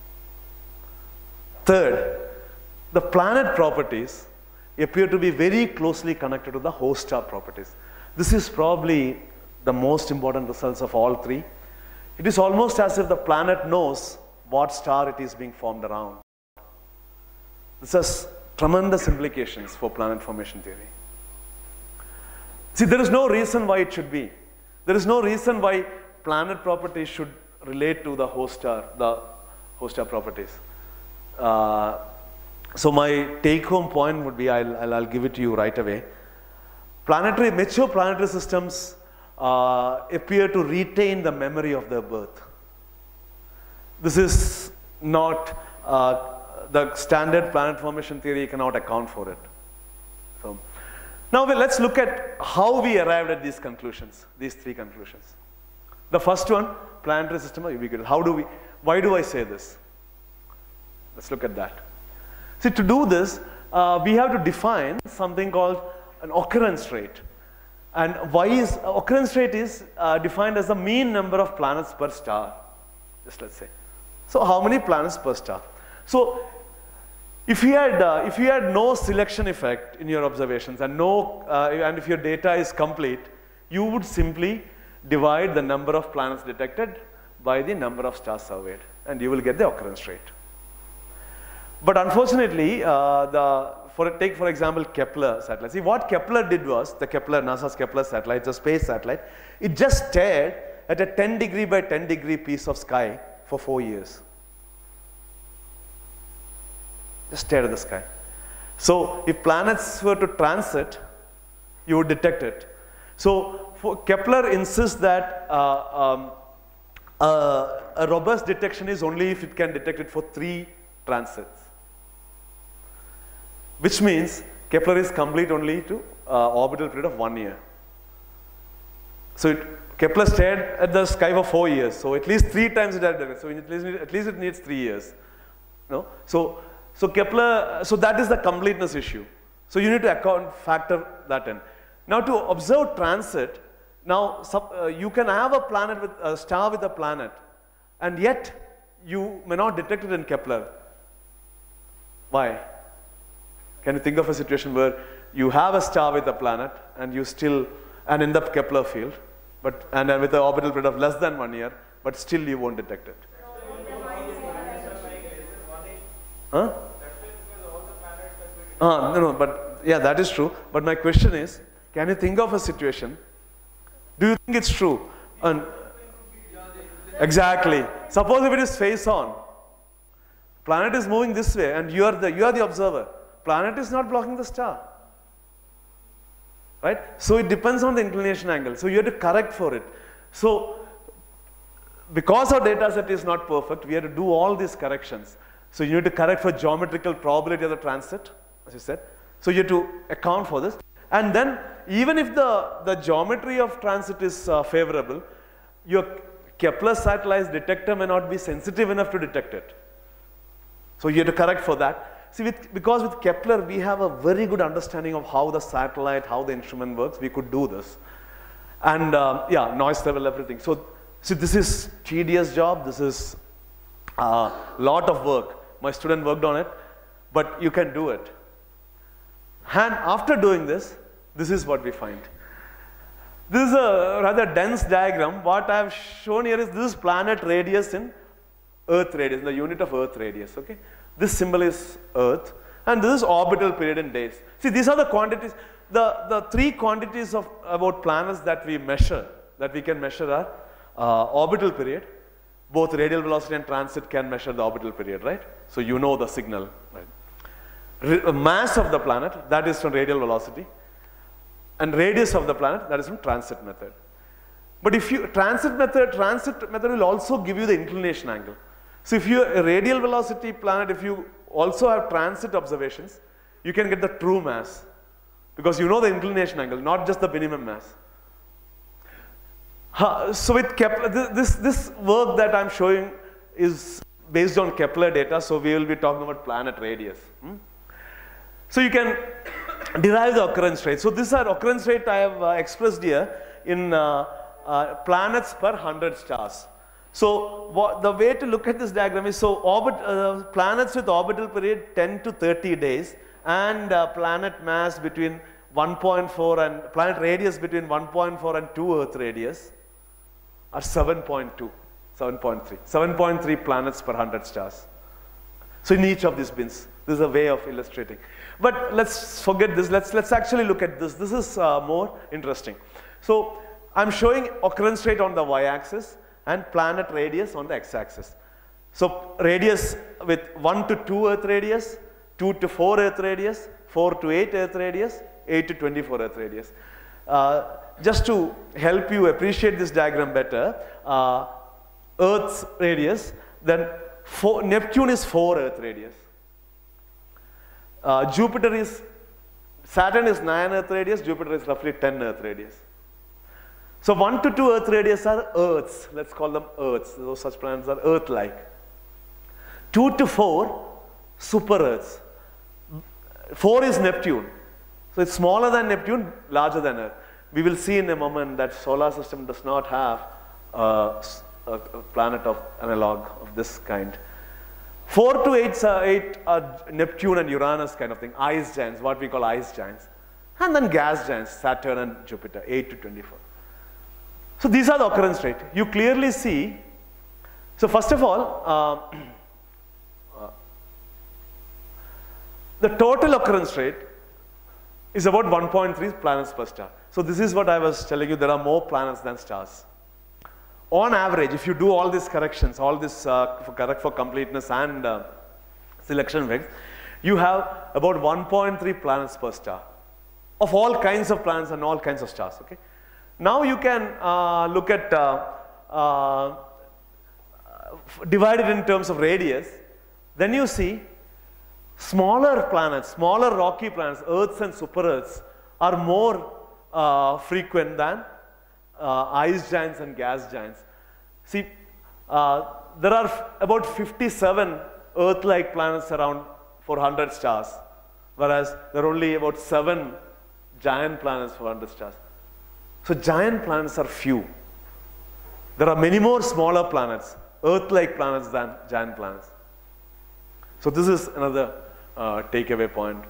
Third, the planet properties appear to be very closely connected to the host star properties. This is probably the most important results of all three. It is almost as if the planet knows what star it is being formed around. This has tremendous implications for planet formation theory. See, there is no reason why it should be. There is no reason why planet properties should relate to the host star, the host star properties. Uh, so my take-home point would be, I'll, I'll, I'll give it to you right away. Planetary, mature planetary systems uh, appear to retain the memory of their birth. This is not, uh, the standard planet formation theory cannot account for it. So, Now well, let's look at how we arrived at these conclusions, these three conclusions. The first one, planetary system are ubiquitous. How do we, why do I say this? Let's look at that. See, to do this, uh, we have to define something called an occurrence rate. And why is, uh, occurrence rate is uh, defined as the mean number of planets per star, just let's say. So how many planets per star? So if you had, uh, if you had no selection effect in your observations and, no, uh, and if your data is complete, you would simply divide the number of planets detected by the number of stars surveyed, and you will get the occurrence rate. But unfortunately, uh, the, for take for example Kepler satellite. See, what Kepler did was, the Kepler, NASA's Kepler satellite, it's a space satellite, it just stared at a ten degree by ten degree piece of sky for four years. Just stare at the sky. So if planets were to transit, you would detect it. So for Kepler insists that uh, um, uh, a robust detection is only if it can detect it for three transits. Which means Kepler is complete only to uh, orbital period of one year. So it, Kepler stared at the sky for four years. So at least three times it had done it. So at least, at least it needs three years. No? So So Kepler, so that is the completeness issue. So you need to account, factor that in. Now to observe transit, now sub, uh, you can have a planet with a star with a planet, and yet you may not detect it in Kepler. Why? Can you think of a situation where you have a star with a planet and you still, and in the Kepler field, but and then with an orbital period of less than one year, but still you won't detect it? Huh? Uh, no, no, but yeah, that is true. But my question is, can you think of a situation? Do you think it's true? And exactly. Suppose if it is face on, planet is moving this way, and you are the you are the observer. Planet is not blocking the star, right? So it depends on the inclination angle. So you have to correct for it. So because our data set is not perfect, we have to do all these corrections. So you need to correct for geometrical probability of the transit, as you said. So you have to account for this. And then even if the, the geometry of transit is uh, favorable, your Kepler satellite's detector may not be sensitive enough to detect it. So you have to correct for that. See, with, because with Kepler, we have a very good understanding of how the satellite, how the instrument works. We could do this. And um, yeah, noise level, everything. So, so this is tedious job. This is a uh, lot of work. My student worked on it, but you can do it. And after doing this, this is what we find. This is a rather dense diagram. What I have shown here is this is planet radius in Earth radius, the unit of Earth radius. Okay, this symbol is Earth, and this is orbital period in days. See, these are the quantities. The the three quantities of about planets that we measure, that we can measure are uh, orbital period. Both radial velocity and transit can measure the orbital period, right? So you know the signal, right? R mass of the planet, that is from radial velocity, and radius of the planet, that is from transit method. But if you, transit method, transit method will also give you the inclination angle. So if you a radial velocity planet, if you also have transit observations, you can get the true mass, because you know the inclination angle, not just the minimum mass. Uh, so with Kepler, this, this work that I'm showing is based on Kepler data, so we will be talking about planet radius. Hmm? So you can derive the occurrence rate. So this is our occurrence rate I have uh, expressed here in uh, uh, planets per one hundred stars. So what, the way to look at this diagram is, so orbit, uh, planets with orbital period ten to thirty days and uh, planet mass between one point four and planet radius between one point four and two Earth radius are seven point two, seven point three. seven point three planets per one hundred stars. So in each of these bins, this is a way of illustrating. But let's forget this. Let's, let's actually look at this. This is uh, more interesting. So I'm showing occurrence rate on the y-axis and planet radius on the x-axis. So radius with one to two Earth radius, two to four Earth radius, four to eight Earth radius, eight to twenty-four Earth radius. Uh, just to help you appreciate this diagram better, uh, Earth's radius, then four, Neptune is four Earth radius. Uh, Jupiter is Saturn is nine Earth radius, Jupiter is roughly ten Earth radius. So one to two Earth radius are Earths. Let's call them Earths. Those such planets are Earth-like. Two to four, super Earths. Four is Neptune. So it's smaller than Neptune, larger than Earth. We will see in a moment that solar system does not have a, a, a planet of analog of this kind. Four to eight, uh, eight are Neptune and Uranus kind of thing, ice giants, what we call ice giants. And then gas giants, Saturn and Jupiter, eight to twenty-four. So these are the occurrence rate. You clearly see, so first of all, uh, uh, the total occurrence rate is about one point three planets per star. So this is what I was telling you, there are more planets than stars. On average, if you do all these corrections, all this uh, for correct for completeness and uh, selection effects, you have about one point three planets per star of all kinds of planets and all kinds of stars. Okay. Now you can uh, look at uh, uh, divided in terms of radius. Then you see smaller planets, smaller rocky planets, Earths and super Earths are more uh, frequent than uh, ice giants and gas giants. See, uh, there are about fifty-seven Earth-like planets around four hundred stars, whereas there are only about seven giant planets for one hundred stars. So giant planets are few. There are many more smaller planets, Earth-like planets than giant planets. So this is another uh, takeaway point.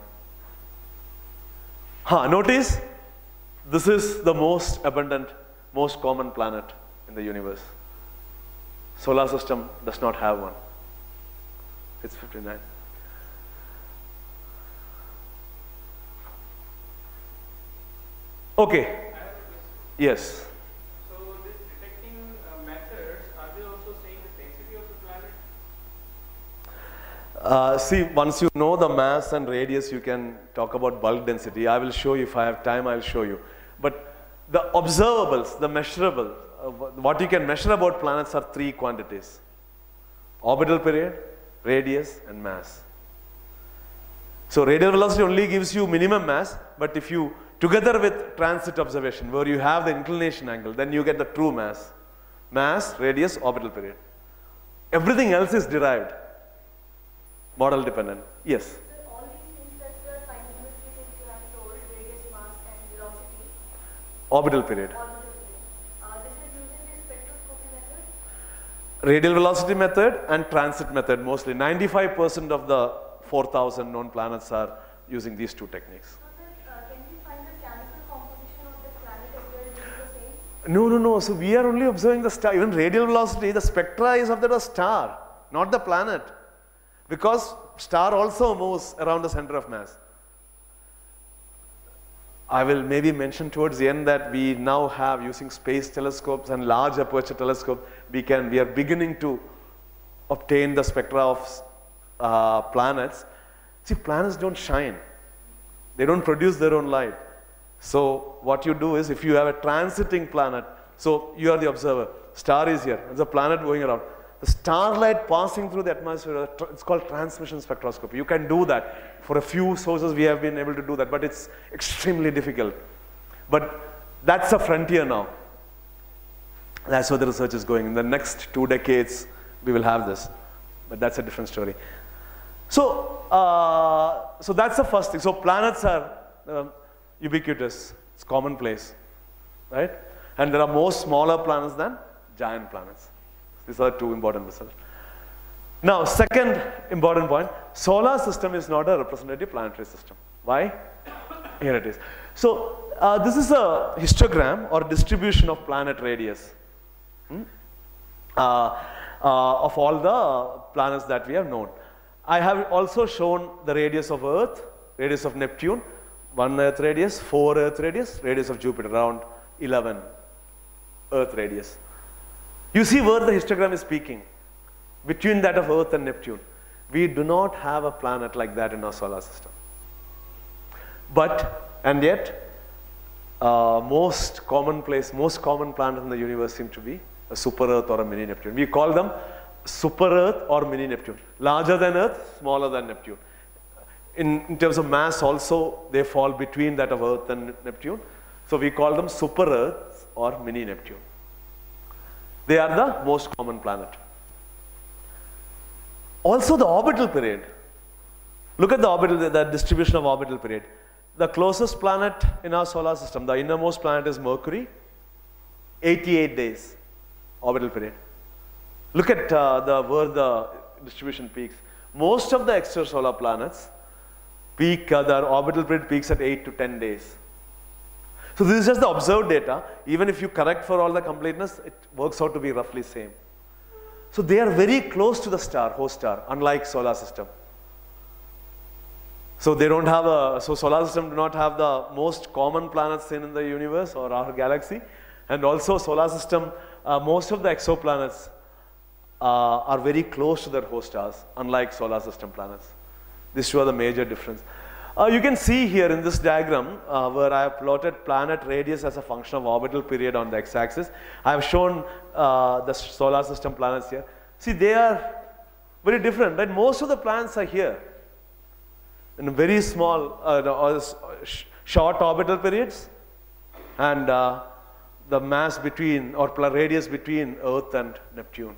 Huh, notice, this is the most abundant, most common planet in the universe. Solar system does not have one. It's fifty-nine. Okay. Yes. So this detecting uh, methods, are they also saying the density of the planet? Uh, see, once you know the mass and radius, you can talk about bulk density. I will show you, if I have time, I will show you. But the observables, the measurable, uh, what you can measure about planets are three quantities: orbital period, radius, and mass. So radial velocity only gives you minimum mass, but if you together with transit observation, where you have the inclination angle, then you get the true mass. Mass, radius, orbital period. Everything else is derived, model dependent. Yes? So all these things that the trigonometry that you have told, radius, mass and velocity, Orbital period. orbital period, uh, this is using the spectroscopy method? Radial velocity method and transit method mostly. ninety-five percent of the four thousand known planets are using these two techniques. No, no, no. So we are only observing the star. Even radial velocity, the spectra is of the star, not the planet. Because star also moves around the center of mass. I will maybe mention towards the end that we now have, using space telescopes and large aperture telescopes, we can, we are beginning to obtain the spectra of uh, planets. See, planets don't shine. They don't produce their own light. So what you do is, if you have a transiting planet, so you are the observer, star is here, there's a planet going around. The starlight passing through the atmosphere, it's called transmission spectroscopy. You can do that. For a few sources we have been able to do that, but it's extremely difficult. But that's a frontier now. That's where the research is going. In the next two decades, we will have this. But that's a different story. So, uh, so that's the first thing. So planets are uh, ubiquitous. It's commonplace, right? And there are more smaller planets than giant planets. These are two important results. Now, second important point, solar system is not a representative planetary system. Why? Here it is. So, uh, this is a histogram or distribution of planet radius hmm? uh, uh, of all the planets that we have known. I have also shown the radius of Earth, radius of Neptune, one Earth radius, four Earth radius, radius of Jupiter, around eleven Earth radius. You see where the histogram is peaking, between that of Earth and Neptune. We do not have a planet like that in our solar system. But, and yet, uh, most commonplace, most common planet in the universe seem to be a super Earth or a mini Neptune. We call them super Earth or mini Neptune. Larger than Earth, smaller than Neptune. In, in terms of mass also, they fall between that of Earth and Neptune. So we call them super Earths or mini Neptune. They are the most common planet. Also the orbital period. Look at the orbital, the, the distribution of orbital period. The closest planet in our solar system, the innermost planet is Mercury, eighty-eight days orbital period. Look at uh, the, where the distribution peaks. Most of the extrasolar planets peak, uh, their orbital period peaks at eight to ten days. So this is just the observed data. Even if you correct for all the completeness, it works out to be roughly same. So they are very close to the star, host star, unlike solar system. So they don't have a, so solar system do not have the most common planets seen in the universe or our galaxy. And also solar system, uh, most of the exoplanets uh, are very close to their host stars, unlike solar system planets. This shows the major difference. Uh, you can see here in this diagram uh, where I have plotted planet radius as a function of orbital period on the x-axis. I have shown uh, the solar system planets here. See, they are very different, right? Most of the planets are here in very small, uh, sh short orbital periods, and uh, the mass between, or radius between Earth and Neptune.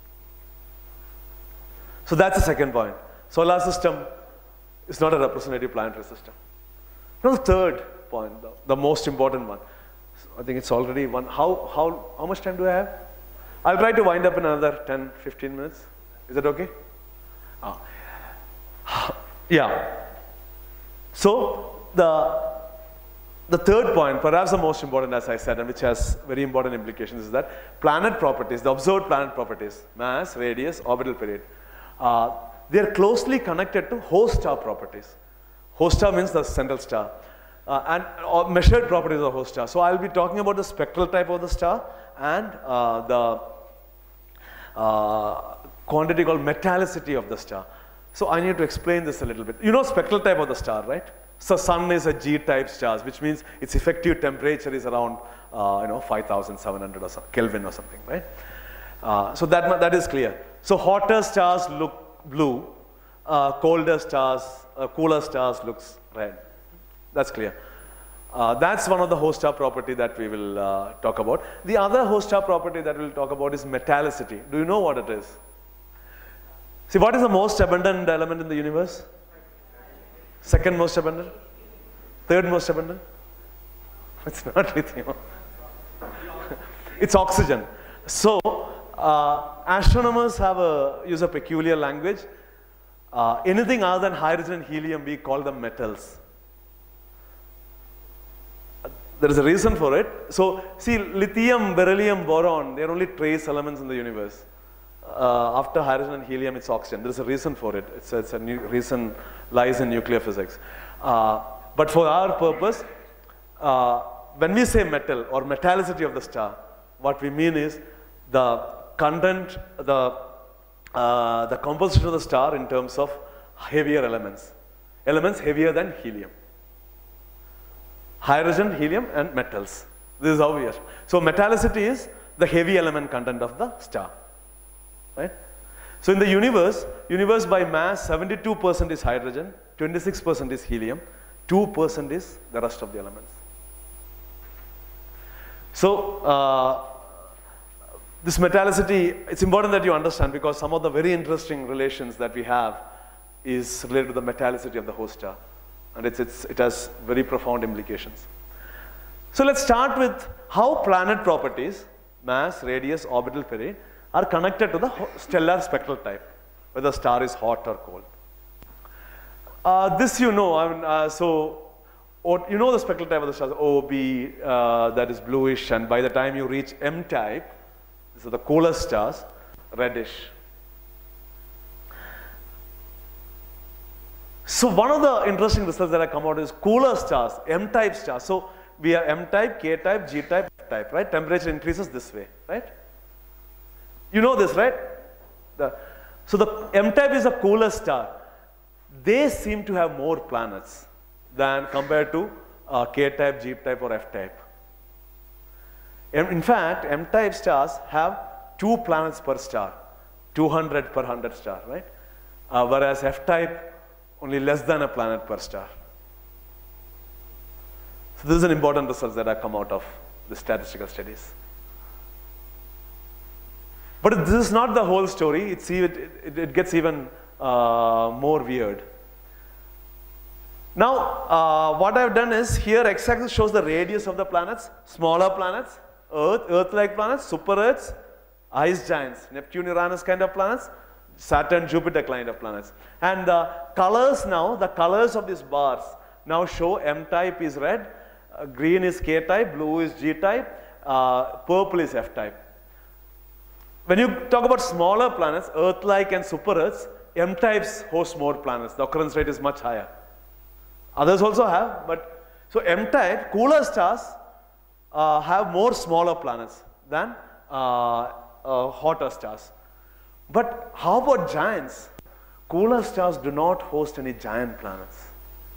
So that's the second point. Solar system is not a representative planetary system. Now the third point, the, the most important one. I think it's already one. How, how, how much time do I have? I'll try to wind up in another ten, fifteen minutes. Is that okay? Ah. Yeah. So the, the third point, perhaps the most important, as I said, and which has very important implications, is that planet properties, the observed planet properties, mass, radius, orbital period, uh, they are closely connected to host star properties. Host star means the central star. Uh, and uh, measured properties of host star. So I'll be talking about the spectral type of the star and uh, the uh, quantity called metallicity of the star. So I need to explain this a little bit. You know spectral type of the star, right? So sun is a G-type star, which means its effective temperature is around uh, you know five thousand seven hundred or so, Kelvin or something, right? Uh, so that that is clear. So hotter stars look blue, uh, colder stars, uh, cooler stars looks red. That's clear. Uh, that's one of the host star property that we will uh, talk about. The other host star property that we'll talk about is metallicity. Do you know what it is? See, what is the most abundant element in the universe? Second most abundant? Third most abundant? It's not lithium. It's oxygen. So, uh, astronomers have a, use a peculiar language. Uh, anything other than hydrogen and helium, we call them metals. There is a reason for it. So, see, lithium, beryllium, boron, they are only trace elements in the universe. Uh, after hydrogen and helium, it's oxygen. There is a reason for it. It's a, it's a new reason lies in nuclear physics. Uh, but for our purpose, uh, when we say metal or metallicity of the star, what we mean is the content, the, uh, the composition of the star in terms of heavier elements. Elements heavier than helium. Hydrogen, helium, and metals. This is how we are. So metallicity is the heavy element content of the star. Right? So in the universe, universe by mass, seventy-two percent is hydrogen, twenty-six percent is helium, two percent is the rest of the elements. So uh, this metallicity, it's important that you understand because some of the very interesting relations that we have is related to the metallicity of the host star. And it's, it's, it has very profound implications. So let's start with how planet properties, mass, radius, orbital period, are connected to the stellar spectral type, whether the star is hot or cold. Uh, this you know, I mean, uh, so or, you know the spectral type of the stars, O, B, uh, that is bluish, and by the time you reach M type, these are the coolest stars, reddish. So one of the interesting results that have come out is cooler stars, M type stars. So we have M type, K type, G type, F type, right? Temperature increases this way, right? You know this, right? The, so the M type is a cooler star. They seem to have more planets than compared to uh, K type, G type, or F type. In fact, M type stars have two planets per star, two hundred per one hundred star, right? Uh, whereas F type only less than a planet per star. So this is an important result that have come out of the statistical studies. But this is not the whole story. It's, it, it, it gets even uh, more weird. Now, uh, what I've done is here x-axis shows the radius of the planets, smaller planets, Earth, Earth-like planets, super-Earths, ice giants, Neptune, Uranus kind of planets, Saturn, Jupiter kind of planets. And the colors now, the colors of these bars now show M-type is red, uh, green is K-type, blue is G-type, uh, purple is F-type. When you talk about smaller planets, Earth-like and super-Earths, M-types host more planets. The occurrence rate is much higher. Others also have, but so M-type, cooler stars uh, have more smaller planets than uh, uh, hotter stars. But how about giants? Cooler stars do not host any giant planets.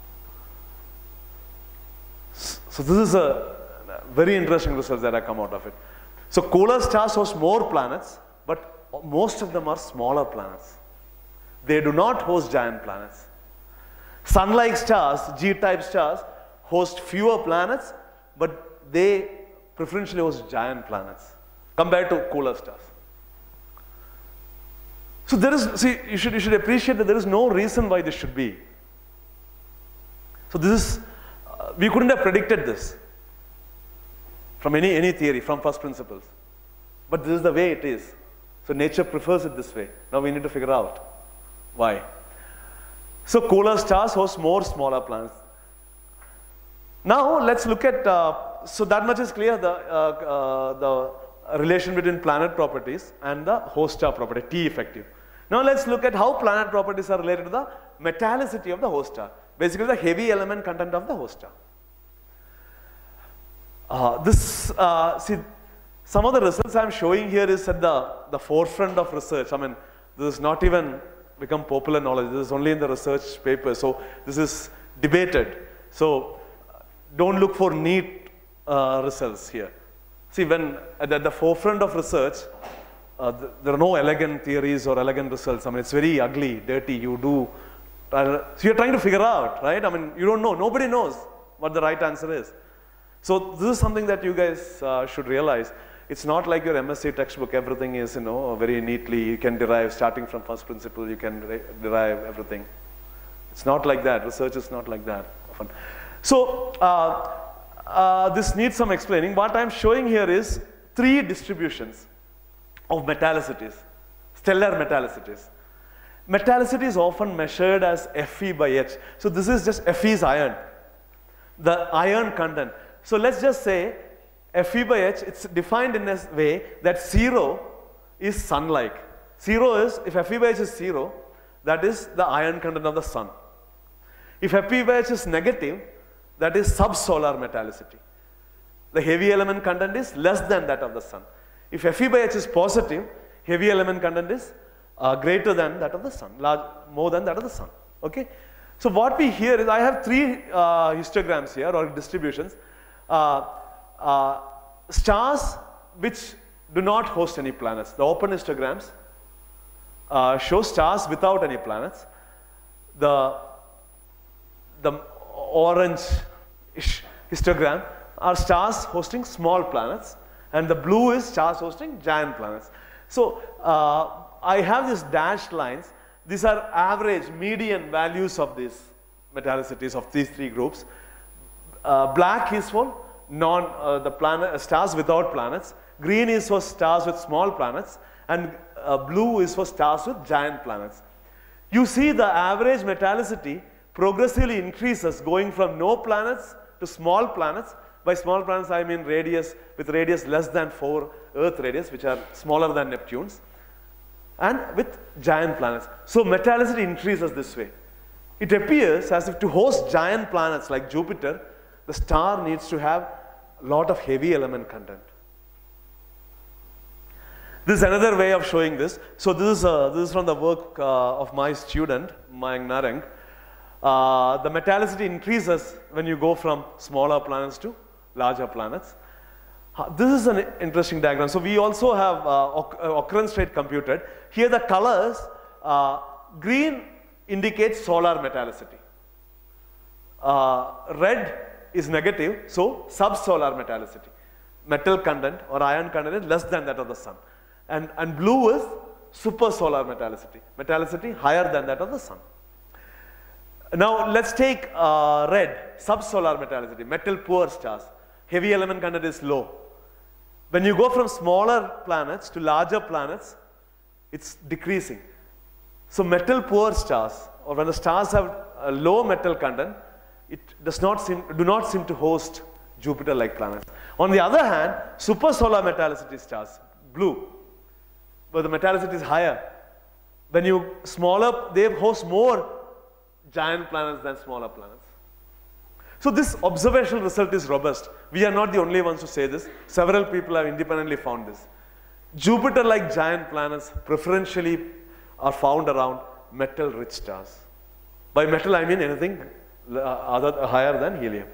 So this is a very interesting result that I come out of it. So cooler stars host more planets, but most of them are smaller planets. They do not host giant planets. Sun-like stars, G-type stars, host fewer planets, but they preferentially host giant planets compared to cooler stars. So there is, see, you should, you should appreciate that there is no reason why this should be. So this is, uh, we couldn't have predicted this from any, any theory, from first principles. But this is the way it is. So nature prefers it this way. Now we need to figure out why. So cooler stars host more smaller planets. Now let's look at, uh, so that much is clear, the, uh, uh, the relation between planet properties and the host star property, T effective. Now let's look at how planet properties are related to the metallicity of the host star. Basically the heavy element content of the host star. Uh, this, uh, see, some of the results I'm showing here is at the, the forefront of research. I mean, this is not even become popular knowledge. This is only in the research paper. So this is debated. So don't look for neat uh, results here. See, when at the, at the forefront of research, uh, th there are no elegant theories or elegant results. I mean, it's very ugly, dirty. You do, uh, so you're trying to figure out, right? I mean, you don't know. Nobody knows what the right answer is. So this is something that you guys uh, should realize. It's not like your M S c textbook. Everything is, you know, very neatly. You can derive, starting from first principle, you can derive everything. It's not like that. Research is not like that often. So uh, uh, this needs some explaining. What I'm showing here is three distributions of metallicities, stellar metallicities. Metallicity is often measured as Fe by H. So this is just Fe is iron, the iron content. So let's just say Fe by H, it's defined in a way that zero is sun-like. Zero is, if Fe by H is zero, that is the iron content of the sun. If Fe by H is negative, that is subsolar metallicity. The heavy element content is less than that of the sun. If Fe by H is positive, heavy element content is uh, greater than that of the sun, large, more than that of the sun. Okay? So what we hear is, I have three uh, histograms here, or distributions. Uh, uh, stars which do not host any planets. The open histograms uh, show stars without any planets. The, the orange histogram are stars hosting small planets, and the blue is stars hosting giant planets. So uh, I have these dashed lines. These are average, median values of these metallicities of these three groups. Uh, black is for non uh, the planet uh, stars without planets. Green is for stars with small planets, and uh, blue is for stars with giant planets. You see the average metallicity progressively increases, going from no planets to small planets. By small planets, I mean radius with radius less than four Earth radius, which are smaller than Neptune's, and with giant planets. So metallicity increases this way. It appears as if to host giant planets like Jupiter, the star needs to have a lot of heavy element content. This is another way of showing this. So this is, uh, this is from the work uh, of my student, Mayank Narang. Uh, the metallicity increases when you go from smaller planets to larger planets. Uh, this is an interesting diagram. So we also have uh, occurrence rate computed. Here the colors, uh, green indicates solar metallicity. Uh, red is negative, so subsolar metallicity. Metal content or iron content is less than that of the sun. And, and blue is supersolar metallicity. Metallicity higher than that of the sun. Now let's take uh, red, subsolar metallicity, metal poor stars. Heavy element content is low. When you go from smaller planets to larger planets, it's decreasing. So metal poor stars, or when the stars have a low metal content, it does not seem, do not seem to host Jupiter-like planets. On the other hand, supersolar metallicity stars, blue, where the metallicity is higher. When you smaller, they host more giant planets than smaller planets. So this observational result is robust. We are not the only ones to say this. Several people have independently found this. Jupiter-like giant planets preferentially are found around metal-rich stars. By metal, I mean anything uh, other, higher than helium.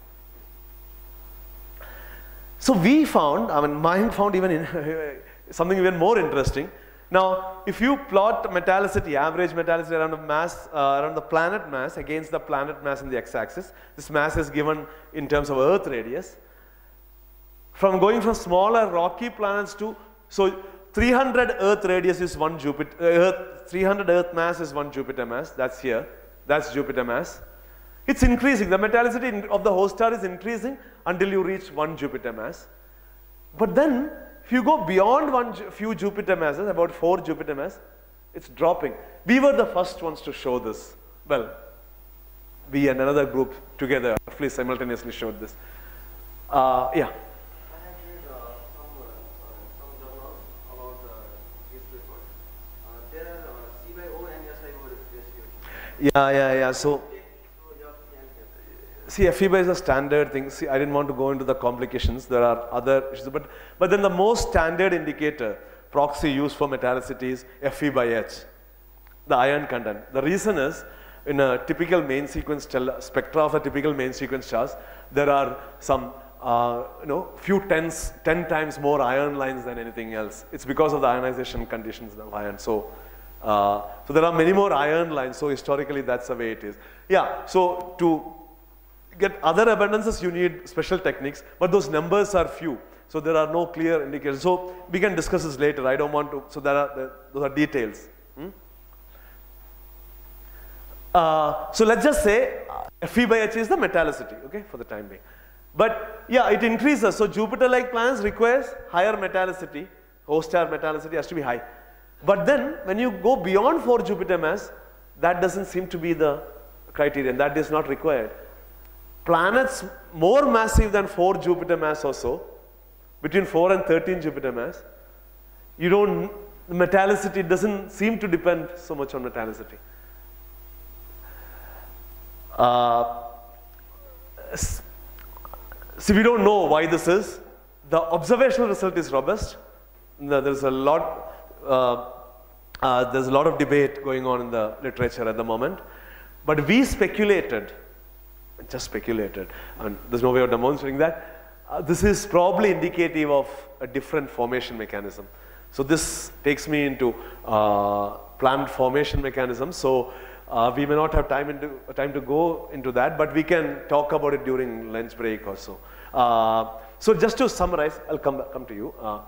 So we found, I mean, mind found even in, something even more interesting. Now, if you plot metallicity, average metallicity around the mass, uh, around the planet mass against the planet mass in the x-axis, this mass is given in terms of Earth radius. From going from smaller rocky planets to, so three hundred Earth radius is one Jupiter, uh, Earth, three hundred Earth mass is one Jupiter mass, that's here, that's Jupiter mass. It's increasing, the metallicity of the host star is increasing until you reach one Jupiter mass. But then, if you go beyond one few Jupiter masses, about four Jupiter mass, it's dropping. We were the first ones to show this. Well, we and another group together, roughly simultaneously showed this. Uh, yeah. I have read uh, some, uh, some journals about uh, this report. Uh, there are uh, C by O and S by O ratio. Yeah, yeah, yeah. So, see, F E by is a standard thing. See, I didn't want to go into the complications. There are other issues. But, but then the most standard indicator, proxy used for metallicity is F E by H, the iron content. The reason is, in a typical main sequence spectra of a typical main sequence stars, there are some, uh, you know, few tens, ten times more iron lines than anything else. It's because of the ionization conditions of iron. So, uh, so there are many more iron lines. So historically, that's the way it is. Yeah. So to get other abundances, you need special techniques, but those numbers are few. So there are no clear indicators. So we can discuss this later. I don't want to, so there are, there, those are details. Hmm? Uh, so let's just say uh, F E by H is the metallicity, okay, for the time being. But yeah, it increases. So Jupiter-like planets requires higher metallicity. Host star metallicity has to be high. But then when you go beyond four Jupiter mass, that doesn't seem to be the criterion. That is not required. Planets more massive than four Jupiter mass or so, between four and thirteen Jupiter mass, you don't, metallicity doesn't seem to depend so much on metallicity. Uh, see, we don't know why this is. The observational result is robust. There's a lot, uh, uh, there's a lot of debate going on in the literature at the moment. But we speculated, just speculated, and there's no way of demonstrating that. Uh, this is probably indicative of a different formation mechanism. So this takes me into uh, planet formation mechanism. So uh, we may not have time, into, time to go into that, but we can talk about it during lunch break or so. Uh, so just to summarize, I'll come, come to you. Uh,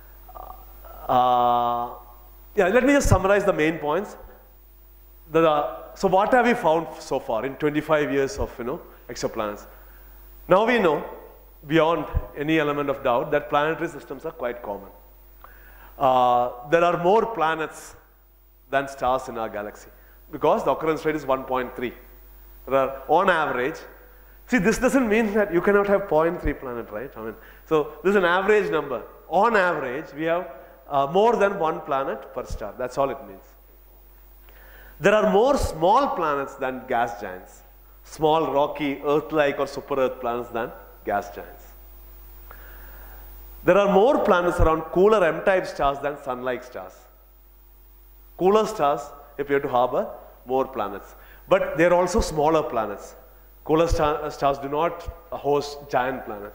uh, yeah, let me just summarize the main points. The, uh, so what have we found so far in twenty-five years of, you know, exoplanets? Now we know, beyond any element of doubt, that planetary systems are quite common. Uh, there are more planets than stars in our galaxy because the occurrence rate is one point three. There are, on average, see, this doesn't mean that you cannot have zero point three planet, right? I mean, so this is an average number. On average, we have uh, more than one planet per star. That's all it means. There are more small planets than gas giants. Small, rocky, Earth-like or super-Earth planets than gas giants. There are more planets around cooler M-type stars than Sun-like stars. Cooler stars appear to harbor more planets. But they are also smaller planets. Cooler star, stars do not host giant planets.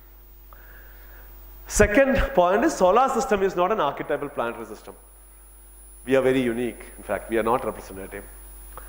Second point is solar system is not an archetypal planetary system. We are very unique. In fact, we are not representative.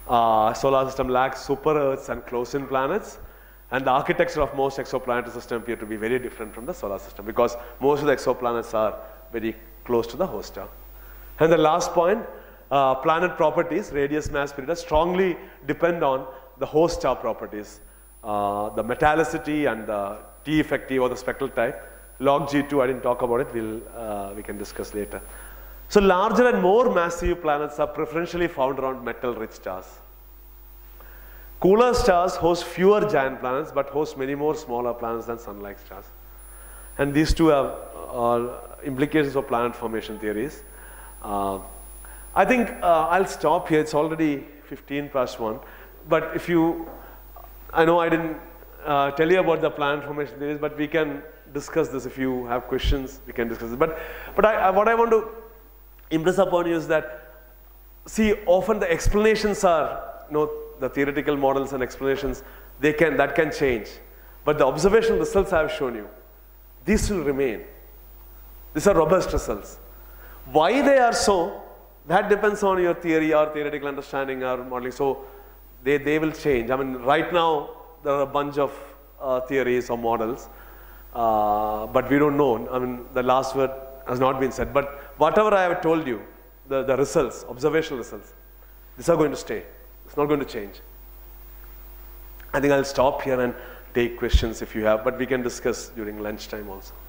Uh, solar system lacks super Earths and close-in planets, and the architecture of most exoplanetary systems appear to be very different from the solar system because most of the exoplanets are very close to the host star. And the last point, uh, planet properties, radius, mass, period, strongly depend on the host star properties, uh, the metallicity and the T effective or the spectral type. Log G two, I didn't talk about it, we'll, uh, we can discuss later. So larger and more massive planets are preferentially found around metal-rich stars. Cooler stars host fewer giant planets, but host many more smaller planets than Sun-like stars. And these two have uh, implications for planet formation theories. Uh, I think uh, I'll stop here. It's already fifteen plus one. But if you, I know I didn't uh, tell you about the planet formation theories, but we can discuss this. If you have questions, we can discuss it. But, but I, I, what I want to impress upon you is that, see, often the explanations are, you know, the theoretical models and explanations, they can, that can change. But the observational results I have shown you, these will remain. These are robust results. Why they are so, that depends on your theory or theoretical understanding or modeling. So they, they will change. I mean, right now, there are a bunch of uh, theories or models, uh, but we don't know. I mean, the last word has not been said. But whatever I have told you, the, the results, observational results, these are going to stay. It's not going to change. I think I'll stop here and take questions if you have, but we can discuss during lunchtime also.